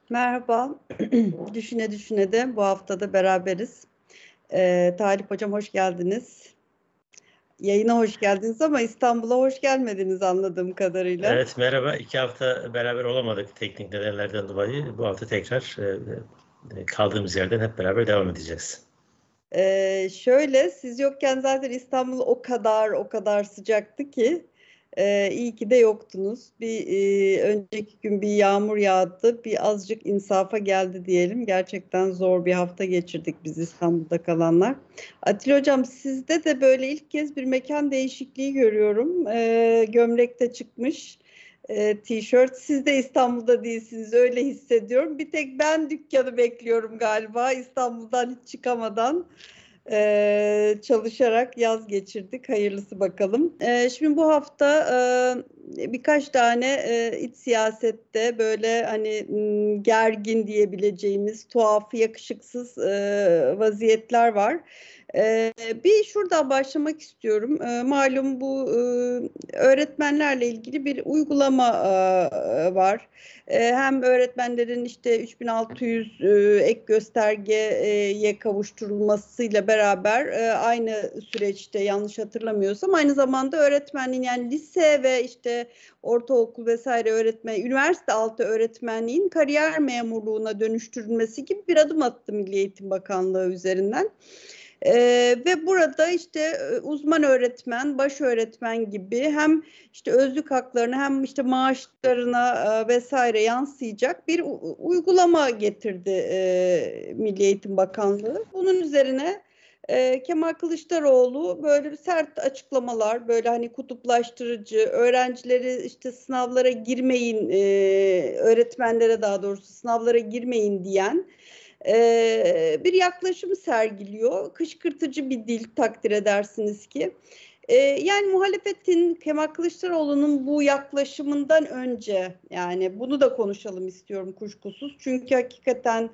Merhaba. Düşüne düşüne de bu haftada beraberiz. Talip Hocam hoş geldiniz. Yayına hoş geldiniz ama İstanbul'a hoş gelmediniz anladığım kadarıyla. Evet, merhaba. 2 hafta beraber olamadık teknik nedenlerden dolayı. Bu hafta tekrar kaldığımız yerden hep beraber devam edeceğiz. Şöyle siz yokken zaten İstanbul o kadar sıcaktı ki iyi ki de yoktunuz. Önceki gün bir yağmur yağdı, bir azıcık insafa geldi diyelim. Gerçekten zor bir hafta geçirdik biz İstanbul'da kalanlar. Atilla Hocam sizde de böyle ilk kez bir mekan değişikliği görüyorum. Gömlekte çıkmış. Tişört. Siz de İstanbul'da değilsiniz öyle hissediyorum. Bir tek ben dükkanı bekliyorum galiba İstanbul'dan hiç çıkamadan. Çalışarak yaz geçirdik. Hayırlısı bakalım. Şimdi bu hafta birkaç tane iç siyasette böyle hani gergin diyebileceğimiz tuhaf, yakışıksız vaziyetler var. Bir şuradan başlamak istiyorum. Malum bu öğretmenlerle ilgili bir uygulama var. Hem öğretmenlerin işte 3600 ek göstergeye kavuşturulmasıyla beraber aynı süreçte yanlış hatırlamıyorsam aynı zamanda öğretmenliğin yani lise ve işte ortaokul vesaire üniversite altı öğretmenliğin kariyer memurluğuna dönüştürülmesi gibi bir adım attı Milli Eğitim Bakanlığı üzerinden. Ve burada işte uzman öğretmen, baş öğretmen gibi hem işte özlük haklarına hem işte maaşlarına vesaire yansıyacak bir uygulama getirdi Milli Eğitim Bakanlığı. Bunun üzerine Kemal Kılıçdaroğlu böyle sert açıklamalar, böyle hani kutuplaştırıcı, öğrencileri işte sınavlara girmeyin, öğretmenlere daha doğrusu sınavlara girmeyin diyen bir yaklaşım sergiliyor. Kışkırtıcı bir dil takdir edersiniz ki. Yani muhalefetin Kemal Kılıçdaroğlu'nun bu yaklaşımından önce yani bunu da konuşalım istiyorum kuşkusuz. Çünkü hakikaten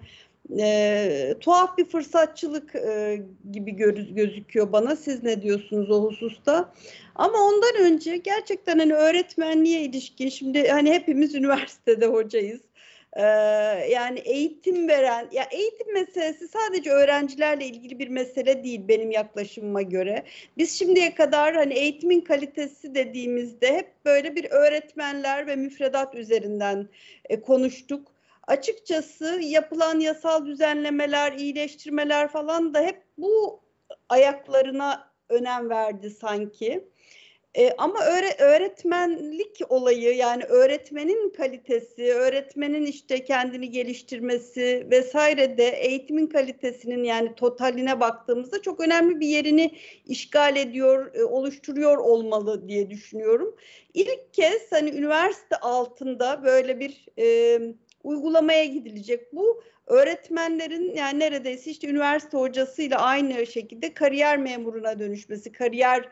tuhaf bir fırsatçılık gibi gözüküyor bana. Siz ne diyorsunuz o hususta? Ama ondan önce gerçekten hani öğretmenliğe ilişkin şimdi hani hepimiz üniversitede hocayız. Ee, Yani eğitim veren, ya eğitim meselesi sadece öğrencilerle ilgili bir mesele değil benim yaklaşımıma göre. Biz şimdiye kadar hani eğitimin kalitesi dediğimizde hep böyle bir öğretmenler ve müfredat üzerinden konuştuk. Açıkçası yapılan yasal düzenlemeler, iyileştirmeler falan da hep bu ayaklarına önem verdi sanki. Ama öğretmenlik olayı yani öğretmenin kalitesi, öğretmenin işte kendini geliştirmesi vesaire de eğitimin kalitesinin yani totaline baktığımızda çok önemli bir yerini işgal ediyor, oluşturuyor olmalı diye düşünüyorum. İlk kez hani üniversite altında böyle bir uygulamaya gidilecek. Bu öğretmenlerin yani neredeyse işte üniversite hocasıyla aynı şekilde kariyer memuruna dönüşmesi, kariyer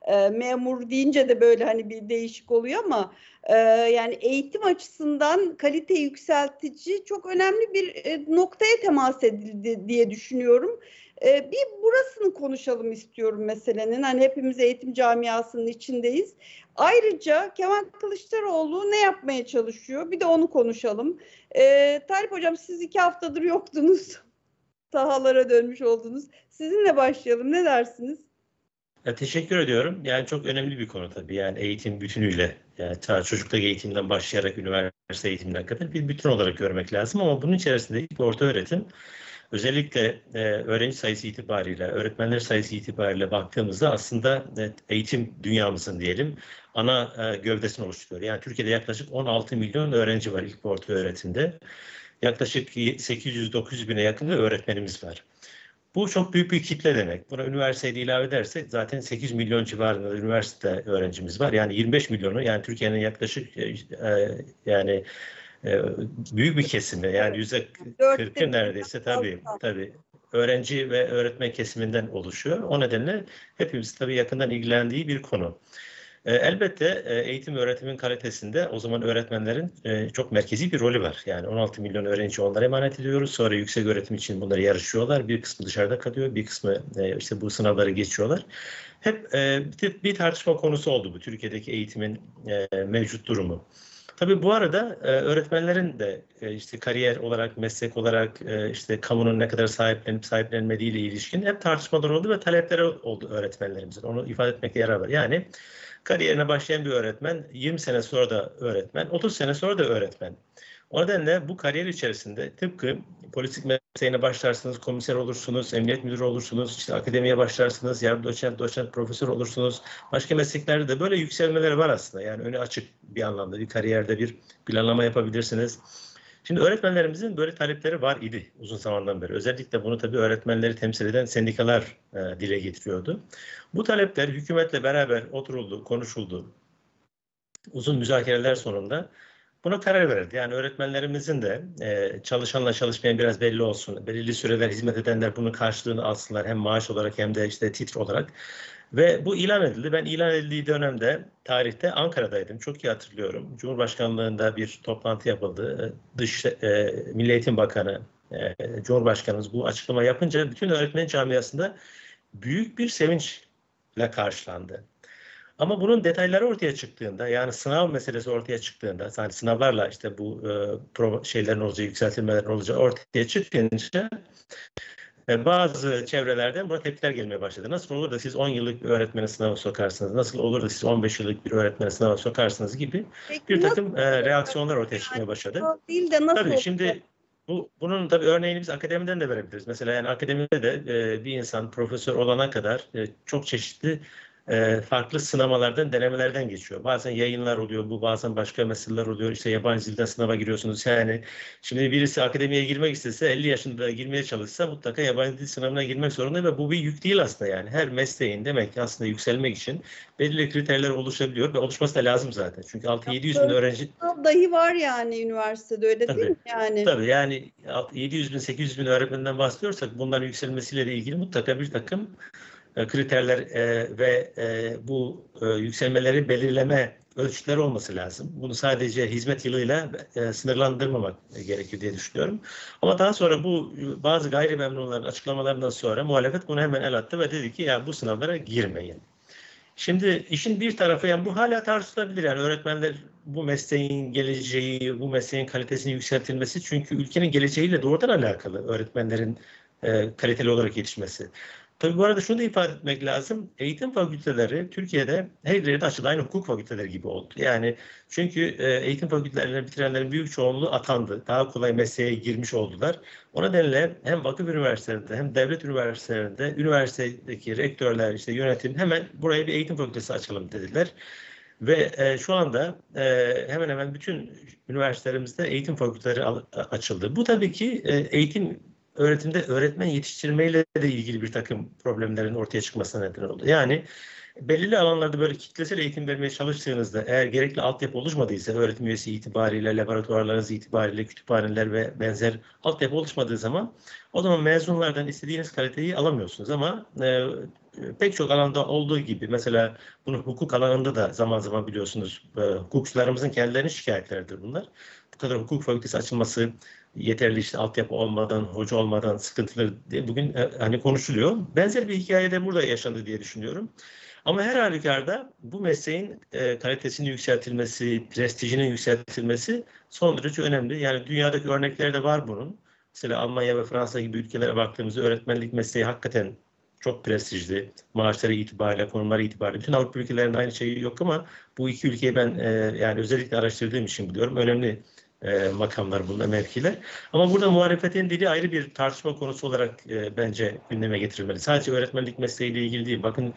memur deyince de böyle hani bir değişik oluyor ama yani eğitim açısından kalite yükseltici çok önemli bir noktaya temas edildi diye düşünüyorum. Bir burasını konuşalım istiyorum meselenin. Hani hepimiz eğitim camiasının içindeyiz. Ayrıca Kemal Kılıçdaroğlu ne yapmaya çalışıyor? Bir de onu konuşalım. Talip Hocam siz 2 haftadır yoktunuz. Sahalara dönmüş oldunuz. Sizinle başlayalım. Ne dersiniz? Teşekkür ediyorum. Yani çok önemli bir konu tabii. Yani eğitim bütünüyle, yani çocukluk eğitimden başlayarak üniversite eğitimine kadar bir bütün olarak görmek lazım. Ama bunun içerisinde ilk orta öğretim, özellikle öğrenci sayısı itibariyle, öğretmenler sayısı itibariyle baktığımızda aslında eğitim dünyamızın diyelim ana gövdesini oluşturuyor. Yani Türkiye'de yaklaşık 16 milyon öğrenci var ilk orta öğretimde. Yaklaşık 800-900 bine yakın da öğretmenimiz var. Bu çok büyük bir kitle demek. Buna üniversiteyi de ilave edersek zaten 8 milyon civarında üniversite öğrencimiz var. Yani 25 milyonu yani Türkiye'nin yaklaşık yani e, büyük bir kesimi yani %40'ı neredeyse tabii öğrenci ve öğretmen kesiminden oluşuyor. O nedenle hepimiz tabii yakından ilgilendiği bir konu. Elbette eğitim ve öğretimin kalitesinde o zaman öğretmenlerin çok merkezi bir rolü var. Yani 16 milyon öğrenci onlara emanet ediyoruz. Sonra yüksek öğretim için bunları yarışıyorlar. Bir kısmı dışarıda kalıyor, bir kısmı işte bu sınavları geçiyorlar. Hep bir tartışma konusu oldu bu Türkiye'deki eğitimin mevcut durumu. Tabii bu arada öğretmenlerin de işte kariyer olarak, meslek olarak işte kamunun ne kadar sahiplenip sahiplenmediği ile ilişkin hep tartışmalar oldu ve talepleri oldu öğretmenlerimizin. Onu ifade etmekte yarar var. Yani kariyerine başlayan bir öğretmen 20 sene sonra da öğretmen, 30 sene sonra da öğretmen. O nedenle bu kariyer içerisinde tıpkı polislik mesleğine başlarsınız, komiser olursunuz, emniyet müdürü olursunuz, işte akademiye başlarsınız, yardım doçent, profesör olursunuz. Başka mesleklerde de böyle yükselmeleri var aslında. Yani önü açık bir anlamda bir kariyerde bir planlama yapabilirsiniz. Şimdi öğretmenlerimizin böyle talepleri var idi uzun zamandan beri. Özellikle bunu tabii öğretmenleri temsil eden sendikalar dile getiriyordu. Bu talepler hükümetle beraber oturuldu, konuşuldu. Uzun müzakereler sonunda buna karar verildi. Yani öğretmenlerimizin de çalışanla çalışmayan biraz belli olsun. Belirli süreler hizmet edenler bunun karşılığını alsınlar. Hem maaş olarak hem de işte titr olarak. Ve bu ilan edildi. Ben ilan edildiği dönemde tarihte Ankara'daydım. Çok iyi hatırlıyorum. Cumhurbaşkanlığında bir toplantı yapıldı. Milli Eğitim Bakanı, Cumhurbaşkanımız bu açıklama yapınca bütün öğretmen camiasında büyük bir sevinçle karşılandı. Ama bunun detayları ortaya çıktığında, yani sınav meselesi ortaya çıktığında, yani sınavlarla işte bu şeylerin olacağı, yükseltilmelerin olacağı ortaya çıkınca bazı çevrelerden buna tepkiler gelmeye başladı. Nasıl olur da siz 10 yıllık bir öğretmeni sınava sokarsınız, nasıl olur da siz 15 yıllık bir öğretmeni sınava sokarsınız gibi bir takım reaksiyonlar ortaya çıkmaya başladı. Değil de nasıl tabii şimdi bunun tabii örneğini biz akademiden de verebiliriz. Mesela yani akademide de bir insan profesör olana kadar çok çeşitli farklı sınamalardan, denemelerden geçiyor. Bazen yayınlar oluyor, bu bazen başka meseleler oluyor. İşte yabancı dilden sınava giriyorsunuz. Yani şimdi birisi akademiye girmek istese, 50 yaşında girmeye çalışsa mutlaka yabancı dil sınavına girmek zorunda ve bu bir yük değil aslında yani. Her mesleğin demek ki aslında yükselmek için belirli kriterler oluşabiliyor ve oluşması da lazım zaten. Çünkü 600-700 bin öğrenci dahi var yani üniversitede, öyle tabii, değil mi yani? Tabii yani 700 bin, 800 bin öğretmenden bahsediyorsak bunların yükselmesiyle de ilgili mutlaka bir takım kriterler ve bu yükselmeleri belirleme ölçütleri olması lazım. Bunu sadece hizmet yılıyla sınırlandırmamak gerekiyor diye düşünüyorum. Ama daha sonra bu bazı gayrimemnunların açıklamalarından sonra muhalefet bunu hemen el attı ve dedi ki ya bu sınavlara girmeyin. Şimdi işin bir tarafı yani bu hala tartışılabilir. Yani öğretmenler bu mesleğin geleceği, bu mesleğin kalitesini yükseltilmesi çünkü ülkenin geleceğiyle doğrudan alakalı öğretmenlerin kaliteli olarak yetişmesi. Tabii bu arada şunu da ifade etmek lazım. Eğitim fakülteleri Türkiye'de her yerde açıldı. Aynı hukuk fakülteleri gibi oldu. Yani çünkü eğitim fakültelerini bitirenlerin büyük çoğunluğu atandı. Daha kolay mesleğe girmiş oldular. O nedenle hem vakıf üniversitelerinde hem devlet üniversitelerinde üniversitedeki rektörler, işte yönetim hemen buraya bir eğitim fakültesi açalım dediler. Ve şu anda hemen hemen bütün üniversitelerimizde eğitim fakülteleri açıldı. Bu tabii ki öğretimde öğretmen yetiştirmeyle de ilgili bir takım problemlerin ortaya çıkmasına neden oldu. Yani belirli alanlarda böyle kitlesel eğitim vermeye çalıştığınızda eğer gerekli altyapı oluşmadıysa öğretim üyesi itibariyle, laboratuvarlarınız itibariyle, kütüphaneler ve benzer altyapı oluşmadığı zaman o zaman mezunlardan istediğiniz kaliteyi alamıyorsunuz. Ama pek çok alanda olduğu gibi mesela bunu hukuk alanında da zaman zaman biliyorsunuz hukukçularımızın kendilerinin şikayetleridir bunlar. Bu kadar hukuk fakültesi açılması yeterli işte altyapı olmadan, hoca olmadan sıkıntıları diye bugün hani konuşuluyor. Benzer bir hikaye de burada yaşandı diye düşünüyorum. Ama her halükarda bu mesleğin kalitesinin yükseltilmesi, prestijinin yükseltilmesi son derece önemli. Yani dünyadaki örnekleri de var bunun. Mesela Almanya ve Fransa gibi ülkelere baktığımızda öğretmenlik mesleği hakikaten çok prestijli. Maaşları itibariyle, konumları itibariyle. Bütün Avrupa ülkelerinde aynı şey yok ama bu iki ülkeyi ben yani özellikle araştırdığım için biliyorum. Önemli makamlar bunlar, mevkiler. Ama burada muhalefetin dili ayrı bir tartışma konusu olarak bence gündeme getirilmeli. Sadece öğretmenlik mesleğiyle ilgili değil. Bakın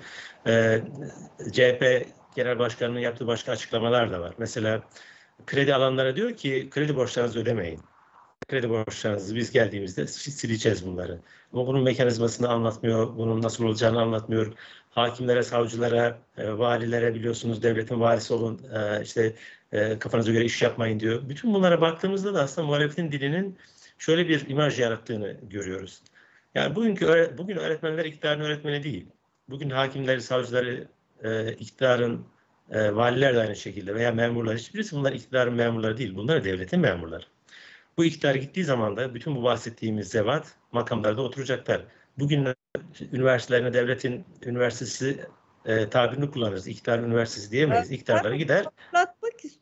CHP Genel Başkanı'nın yaptığı başka açıklamalar da var. Mesela kredi alanlara diyor ki kredi borçlarınızı ödemeyin. Kredi borçlarınızı biz geldiğimizde sileceğiz bunları. Ama bunun mekanizmasını anlatmıyor, bunun nasıl olacağını anlatmıyor. Hakimlere, savcılara, valilere biliyorsunuz devletin valisi olun, işte kafanıza göre iş yapmayın diyor. Bütün bunlara baktığımızda da aslında muhalefetin dilinin şöyle bir imaj yarattığını görüyoruz. Yani bugün öğretmenler iktidarın öğretmeni değil. Bugün hakimleri, savcıları, iktidarın, valiler de aynı şekilde veya memurlar, hiçbirisi bunlar iktidarın memurları değil. Bunlar devletin memurları. Bu iktidar gittiği zaman da bütün bu bahsettiğimiz zevat makamlarda oturacaklar. Bugün üniversitelerine devletin üniversitesi tabirini kullanırız. İktidar üniversitesi diyemeyiz. İktidarları gider. Hatırlatmak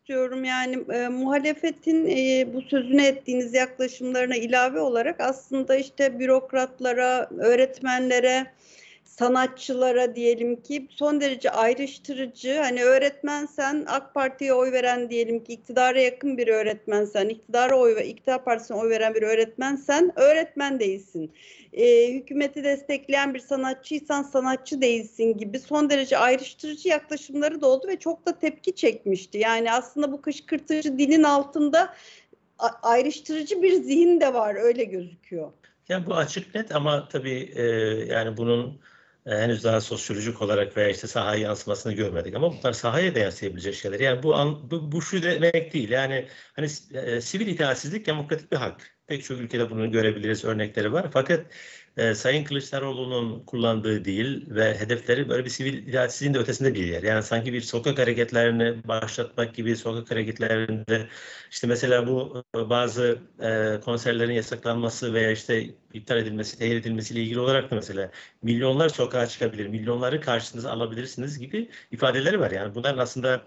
istiyorum. Yani muhalefetin bu sözünü ettiğiniz yaklaşımlarına ilave olarak aslında işte bürokratlara, öğretmenlere, sanatçılara diyelim ki son derece ayrıştırıcı. Hani öğretmensen, AK Parti'ye oy veren, diyelim ki iktidara yakın bir öğretmensen, iktidar partisine oy veren bir öğretmensen öğretmen değilsin. Hükümeti destekleyen bir sanatçıysan sanatçı değilsin gibi son derece ayrıştırıcı yaklaşımları da oldu ve çok da tepki çekmişti. Yani aslında bu kışkırtıcı dilin altında ayrıştırıcı bir zihin de var, öyle gözüküyor. Yani bu açık net ama tabii yani bunun henüz daha sosyolojik olarak veya işte sahaya yansımasını görmedik ama bunlar sahaya da yansıyabilecek şeyler. Yani bu şu demek değil. Yani hani sivil itaatsizlik demokratik bir hak. Pek çok ülkede bunu görebiliriz, örnekleri var. Fakat Sayın Kılıçdaroğlu'nun kullandığı dil ve hedefleri böyle bir sivil itaatsizliğin de ötesinde bir yer. Yani sanki bir sokak hareketlerini başlatmak gibi, sokak hareketlerinde işte mesela bu bazı konserlerin yasaklanması veya işte iptal edilmesi, tehir edilmesiyle ilgili olarak da mesela milyonlar sokağa çıkabilir, milyonları karşınıza alabilirsiniz gibi ifadeleri var. Yani bunların aslında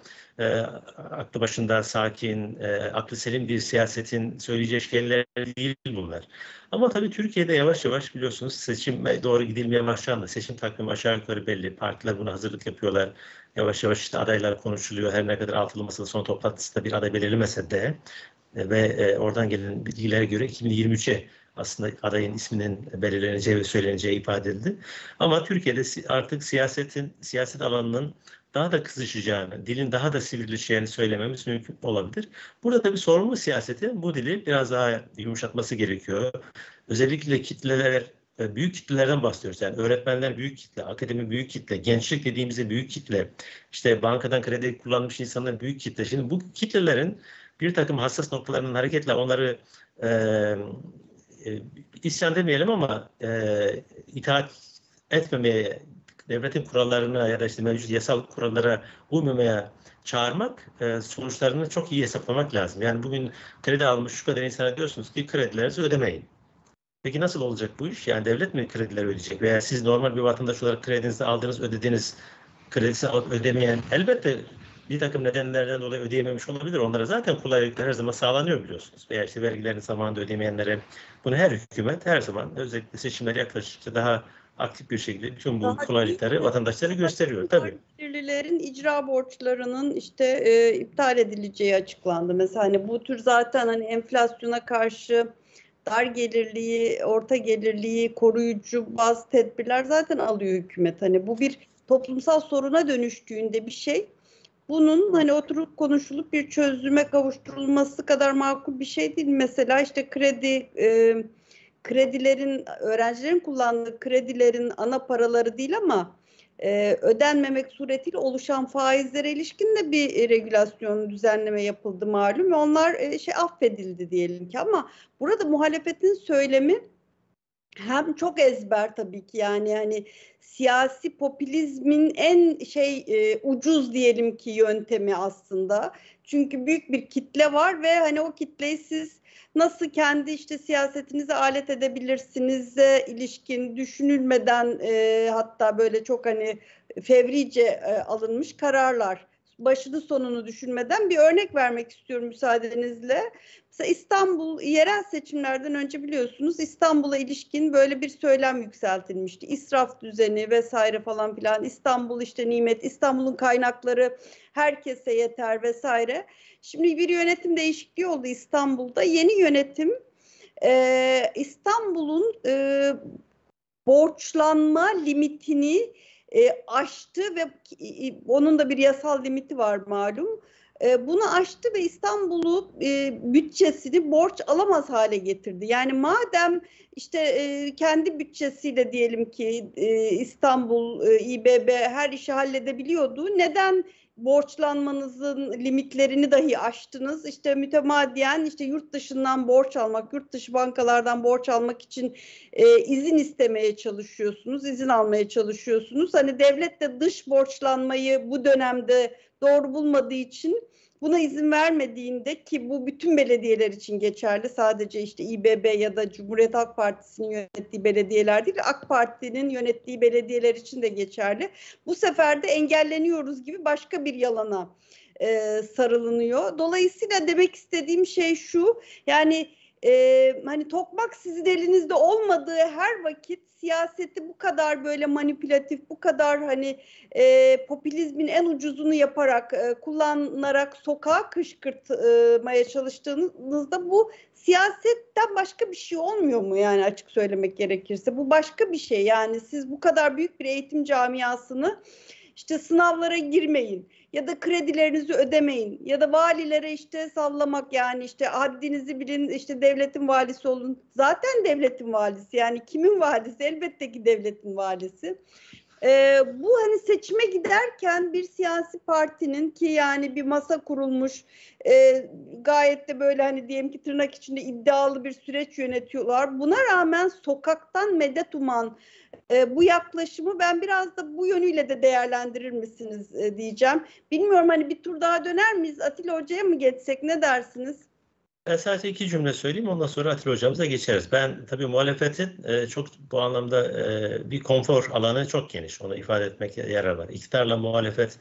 aklı başında sakin, aklı selim bir siyasetin söyleyeceği şeyler değil bunlar. Ama tabii Türkiye'de yavaş yavaş biliyorsunuz seçime doğru gidilmeye başlandı. Seçim takvimi aşağı yukarı belli. Partiler buna hazırlık yapıyorlar. Yavaş yavaş işte adaylar konuşuluyor. Her ne kadar altılı masada son toplantısında bir aday belirlemese de ve oradan gelen bilgilere göre 2023'e aslında adayın isminin belirleneceği ve söyleneceği ifade edildi. Ama Türkiye'de artık siyaset alanının daha da kızışacağını, dilin daha da sivrileşeceğini söylememiz mümkün olabilir. Burada tabii sorumlu siyasetin bu dili biraz daha yumuşatması gerekiyor. Özellikle kitleler, büyük kitlelerden bahsediyoruz. Yani öğretmenler büyük kitle, akademi büyük kitle, gençlik dediğimizde büyük kitle, işte bankadan kredi kullanmış insanlar büyük kitle. Şimdi bu kitlelerin bir takım hassas noktalarının hareketle onları e, isyan demeyelim ama itaat etmemeye, devletin kurallarına ya da işte mevcut yasal kurallara uymamaya çağırmak sonuçlarını çok iyi hesaplamak lazım. Yani bugün kredi almış şu kadar insana diyorsunuz ki kredilerinizi ödemeyin. Peki nasıl olacak bu iş? Yani devlet mi kredileri ödeyecek? Veya siz normal bir vatandaş olarak kredinizi aldınız, ödediniz, kredisi alıp ödemeyen elbette bir takım nedenlerden dolayı ödeyememiş olabilir. Onlara zaten kolaylıklar her zaman sağlanıyor biliyorsunuz. Veya işte vergilerini zamanında ödemeyenlere bunu her hükümet her zaman özellikle seçimler yaklaştıkça daha aktif bir şekilde bütün bu Daha kolaylıkları vatandaşlara gösteriyor. Tabii. gelirlilerin icra borçlarının işte iptal edileceği açıklandı. Mesela hani bu tür zaten hani enflasyona karşı dar gelirliği, orta gelirliği koruyucu bazı tedbirler zaten alıyor hükümet. Hani bu bir toplumsal soruna dönüştüğünde bir şey, bunun hani oturup konuşulup bir çözüme kavuşturulması kadar makul bir şey değil. Mesela işte kredilerin, öğrencilerin kullandığı kredilerin ana paraları değil ama ödenmemek suretiyle oluşan faizlere ilişkin de bir regülasyon, düzenleme yapıldı malum ve onlar affedildi diyelim ki, ama burada muhalefetin söylemi hem çok ezber tabii ki, yani hani siyasi popülizmin en ucuz diyelim ki yöntemi aslında. Çünkü büyük bir kitle var ve hani o kitleyi siz nasıl kendi işte siyasetinize alet edebilirsinize ilişkin düşünülmeden hatta böyle çok hani fevrice alınmış kararlar, başını sonunu düşünmeden bir örnek vermek istiyorum müsaadenizle. Mesela İstanbul yerel seçimlerden önce biliyorsunuz İstanbul'a ilişkin böyle bir söylem yükseltilmişti. İsraf düzeni vesaire falan filan. İstanbul işte nimet, İstanbul'un kaynakları herkese yeter vesaire. Şimdi bir yönetim değişikliği oldu İstanbul'da. Yeni yönetim İstanbul'un borçlanma limitini aştı ve onun da bir yasal limiti var malum. Bunu aştı ve İstanbul'u bütçesini borç alamaz hale getirdi. Yani madem işte kendi bütçesiyle diyelim ki İstanbul, İBB her işi halledebiliyordu, neden borçlanmanızın limitlerini dahi aştınız? İşte mütemadiyen işte yurt dışından borç almak, yurt dışı bankalardan borç almak için izin istemeye çalışıyorsunuz, izin almaya çalışıyorsunuz. Hani devlet de dış borçlanmayı bu dönemde doğru bulmadığı için buna izin vermediğinde, ki bu bütün belediyeler için geçerli, sadece işte İBB ya da Cumhuriyet Halk Partisi'nin yönettiği belediyeler değil, AK Parti'nin yönettiği belediyeler için de geçerli. Bu sefer de engelleniyoruz gibi başka bir yalana sarılınıyor. Dolayısıyla demek istediğim şey şu, yani hani tokmak sizin elinizde olmadığı her vakit siyaseti bu kadar böyle manipülatif, bu kadar hani popülizmin en ucuzunu yaparak, kullanarak sokağa kışkırtmaya çalıştığınızda bu siyasetten başka bir şey olmuyor mu, yani açık söylemek gerekirse? Bu başka bir şey. Yani siz bu kadar büyük bir eğitim camiasını işte sınavlara girmeyin ya da kredilerinizi ödemeyin ya da valilere işte sallamak, yani işte haddinizi bilin, işte devletin valisi olun. Zaten devletin valisi, yani kimin valisi? Elbette ki devletin valisi. Bu hani seçime giderken bir siyasi partinin, ki yani bir masa kurulmuş, gayet de böyle hani diyelim ki tırnak içinde iddialı bir süreç yönetiyorlar. Buna rağmen sokaktan medet uman bu yaklaşımı ben biraz da bu yönüyle de değerlendirir misiniz diyeceğim. Bilmiyorum, hani bir tur daha döner miyiz? Atilla Hoca'ya mı geçsek, ne dersiniz? Ben sadece iki cümle söyleyeyim, ondan sonra Atilla hocamıza geçeriz. Ben tabii muhalefetin çok bu anlamda bir konfor alanı çok geniş. Onu ifade etmekte yarar var. İktidarla muhalefet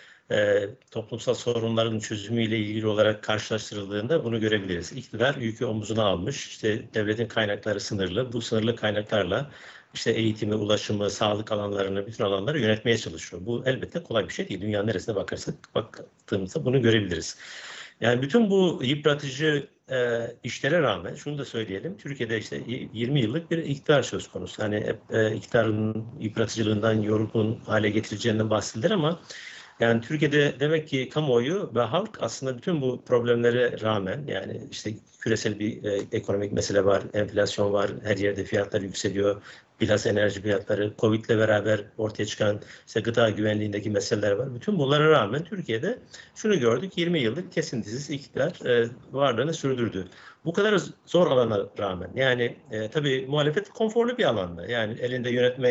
toplumsal sorunların çözümüyle ilgili olarak karşılaştırıldığında bunu görebiliriz. İktidar yükü omuzuna almış. İşte devletin kaynakları sınırlı. Bu sınırlı kaynaklarla işte eğitimi, ulaşımı, sağlık alanlarını, bütün alanları yönetmeye çalışıyor. Bu elbette kolay bir şey değil. Dünyanın neresine baktığımızda bunu görebiliriz. Yani bütün bu yıpratıcı işlere rağmen şunu da söyleyelim. Türkiye'de işte 20 yıllık bir iktidar söz konusu. Hani iktidarın yıpratıcılığından, yorgun hale getireceğinden bahsedilir ama yani Türkiye'de demek ki kamuoyu ve halk aslında bütün bu problemlere rağmen, yani işte küresel bir ekonomik mesele var, enflasyon var, her yerde fiyatlar yükseliyor, bilhassa enerji fiyatları, Covid'le beraber ortaya çıkan işte gıda güvenliğindeki meseleler var. Bütün bunlara rağmen Türkiye'de şunu gördük, 20 yıllık kesintisiz iktidar varlığını sürdürdü. Bu kadar zor alana rağmen, yani tabii muhalefet konforlu bir alanda, yani elinde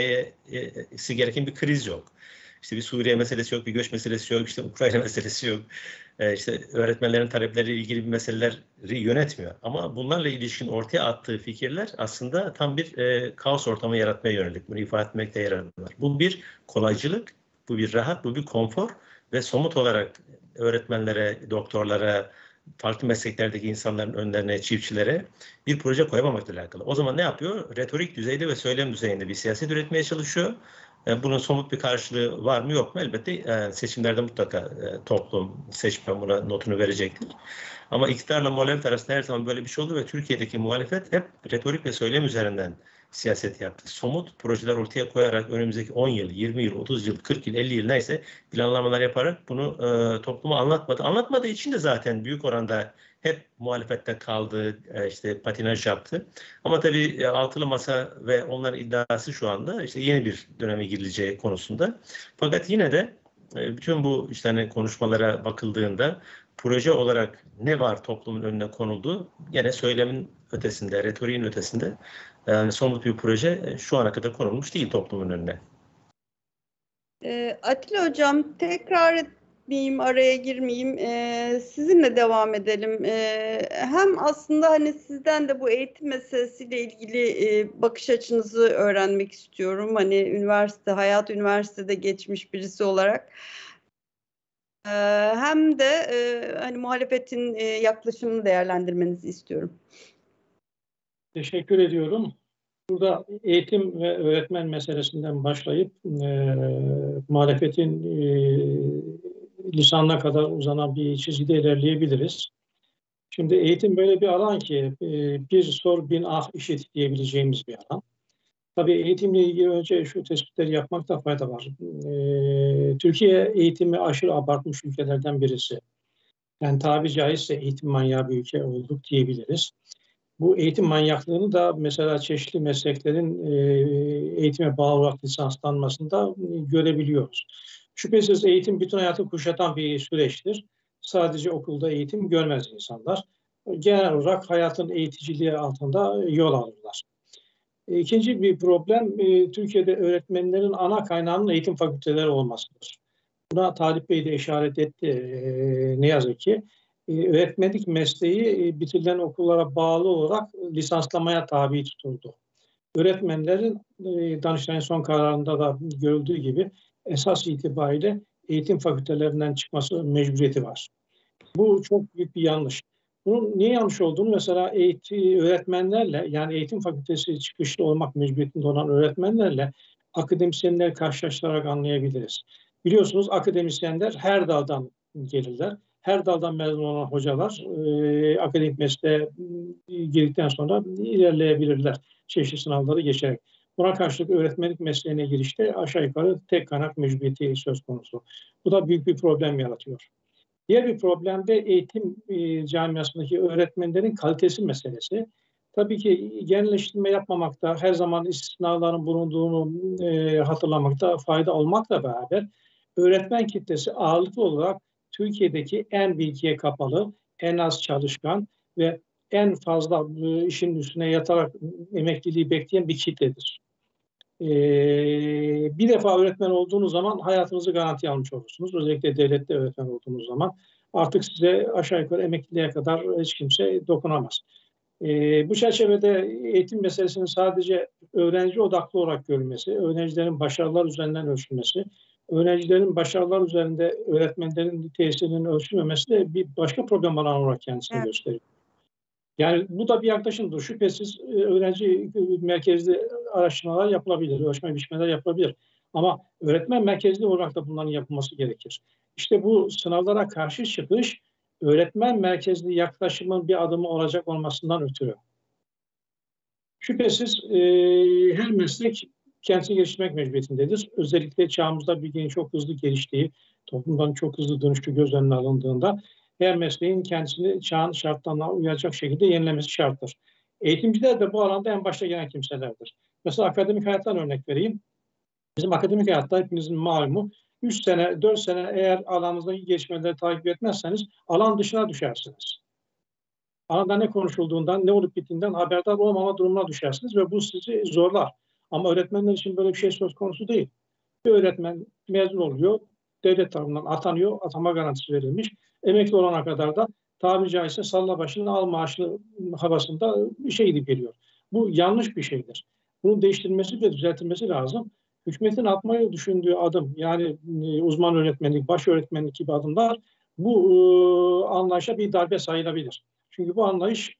yönetmesi gereken bir kriz yok. İşte bir Suriye meselesi yok, bir göç meselesi yok, işte Ukrayna meselesi yok. İşte öğretmenlerin talepleriyle ilgili bir meseleleri yönetmiyor. Ama bunlarla ilişkin ortaya attığı fikirler aslında tam bir kaos ortamı yaratmaya yönelik. Bunu ifade etmekte yarar var. Bu bir kolaycılık, bu bir rahat, bu bir konfor ve somut olarak öğretmenlere, doktorlara, farklı mesleklerdeki insanların önlerine, çiftçilere bir proje koyamamakla alakalı. O zaman ne yapıyor? Retorik düzeyde ve söylem düzeyinde bir siyaset üretmeye çalışıyor. Bunun somut bir karşılığı var mı yok mu? Elbette seçimlerde mutlaka toplum, seçmen buna notunu verecektir. Ama iktidarla muhalefet arasında her zaman böyle bir şey oldu ve Türkiye'deki muhalefet hep retorik ve söylem üzerinden siyaset yaptı. Somut projeler ortaya koyarak önümüzdeki 10 yıl, 20 yıl, 30 yıl, 40 yıl, 50 yıl neyse planlamalar yaparak bunu topluma anlatmadı. Anlatmadığı için de zaten büyük oranda hep muhalefette kaldı, işte patinaj yaptı. Ama tabii altılı masa ve onların iddiası şu anda işte yeni bir döneme girileceği konusunda. Fakat yine de bütün bu işte hani konuşmalara bakıldığında proje olarak ne var toplumun önüne konuldu? Yine söylemin ötesinde, retoriğin ötesinde yani somut bir proje şu ana kadar konulmuş değil toplumun önüne. Atilla Hocam, tekrar etmeyeyim, araya girmeyeyim. Sizinle devam edelim. Hem aslında hani sizden de bu eğitim meselesiyle ilgili bakış açınızı öğrenmek istiyorum. Hani hayat üniversitede geçmiş birisi olarak. Hem de hani muhalefetin yaklaşımını değerlendirmenizi istiyorum. Teşekkür ediyorum. Burada eğitim ve öğretmen meselesinden başlayıp muhalefetin lisanına kadar uzanan bir çizgide ilerleyebiliriz. Şimdi eğitim böyle bir alan ki bir sor bin ah işit diyebileceğimiz bir alan. Tabii eğitimle ilgili önce şu tespitleri yapmakta fayda var. Türkiye eğitimi aşırı abartmış ülkelerden birisi. Yani tabiri caizse eğitim manyağı bir ülke olduk diyebiliriz. Bu eğitim manyaklığını da mesela çeşitli mesleklerin eğitime bağlı olarak lisanslanmasında görebiliyoruz. Şüphesiz eğitim bütün hayatı kuşatan bir süreçtir. Sadece okulda eğitim görmez insanlar. Genel olarak hayatın eğiticiliği altında yol alırlar. İkinci bir problem Türkiye'de öğretmenlerin ana kaynağının eğitim fakülteleri olmasıdır. Buna Talip Bey de işaret etti ne yazık ki. Öğretmenlik mesleği bitirilen okullara bağlı olarak lisanslamaya tabi tutuldu. Öğretmenlerin Danıştay'ın son kararında da görüldüğü gibi esas itibariyle eğitim fakültelerinden çıkması mecburiyeti var. Bu çok büyük bir yanlış. Bunun niye yanlış olduğunu mesela öğretmenlerle, yani eğitim fakültesi çıkışlı olmak mecburiyetinde olan öğretmenlerle akademisyenleri karşılaştırarak anlayabiliriz. Biliyorsunuz akademisyenler her daldan gelirler. Her daldan mezun olan hocalar akademik mesleğe girdikten sonra ilerleyebilirler çeşitli sınavları geçerek. Buna karşılık öğretmenlik mesleğine girişte aşağı yukarı tek kaynak mecburiyeti söz konusu. Bu da büyük bir problem yaratıyor. Diğer bir problem de eğitim camiasındaki öğretmenlerin kalitesi meselesi. Tabii ki genelleştirme yapmamakta, her zaman istisnaların bulunduğunu hatırlamakta fayda olmakla beraber öğretmen kitlesi ağırlıklı olarak Türkiye'deki en bilgiye kapalı, en az çalışkan ve en fazla işin üstüne yatarak emekliliği bekleyen bir kitledir. Bir defa öğretmen olduğunuz zaman hayatınızı garantiye almış olursunuz. Özellikle devlette öğretmen olduğunuz zaman artık size aşağı yukarı emekliliğe kadar hiç kimse dokunamaz. Bu çerçevede eğitim meselesinin sadece öğrenci odaklı olarak görülmesi, öğrencilerin başarılar üzerinden ölçülmesi, öğrencilerin başarılar üzerinde öğretmenlerin tesirinin ölçülmemesi de bir başka problem olarak kendisini gösteriyor. Yani bu da bir yaklaşımdır. Şüphesiz öğrenci merkezli araştırmalar yapılabilir, ölçme biçmeler yapılabilir. Ama öğretmen merkezli olarak da bunların yapılması gerekir. İşte bu sınavlara karşı çıkış, öğretmen merkezli yaklaşımın bir adımı olacak olmasından ötürü. Şüphesiz her meslek kendisini geliştirmek mecburiyetindedir. Özellikle çağımızda bilginin çok hızlı geliştiği, toplumdan çok hızlı dönüştüğü göz önüne alındığında her mesleğin kendisini çağın şartlarına uyacak şekilde yenilemesi şarttır. Eğitimciler de bu alanda en başta gelen kimselerdir. Mesela akademik hayattan örnek vereyim. Bizim akademik hayatta hepinizin malumu 3 sene, 4 sene eğer alanınızdaki gelişmeleri takip etmezseniz alan dışına düşersiniz. Alanda ne konuşulduğundan, ne olup bittiğinden haberdar olmama durumuna düşersiniz ve bu sizi zorlar. Ama öğretmenler için böyle bir şey söz konusu değil. Bir öğretmen mezun oluyor, devlet tarafından atanıyor, atama garantisi verilmiş. Emekli olana kadar da tabiri caizse salla başını al maaşlı havasında bir şey gidip geliyor. Bu yanlış bir şeydir. Bunun değiştirilmesi ve düzeltilmesi lazım. Hükümetin atmayı düşündüğü adım, yani uzman öğretmenlik, baş öğretmenlik gibi adımlar bu anlayışa bir darbe sayılabilir. Çünkü bu anlayış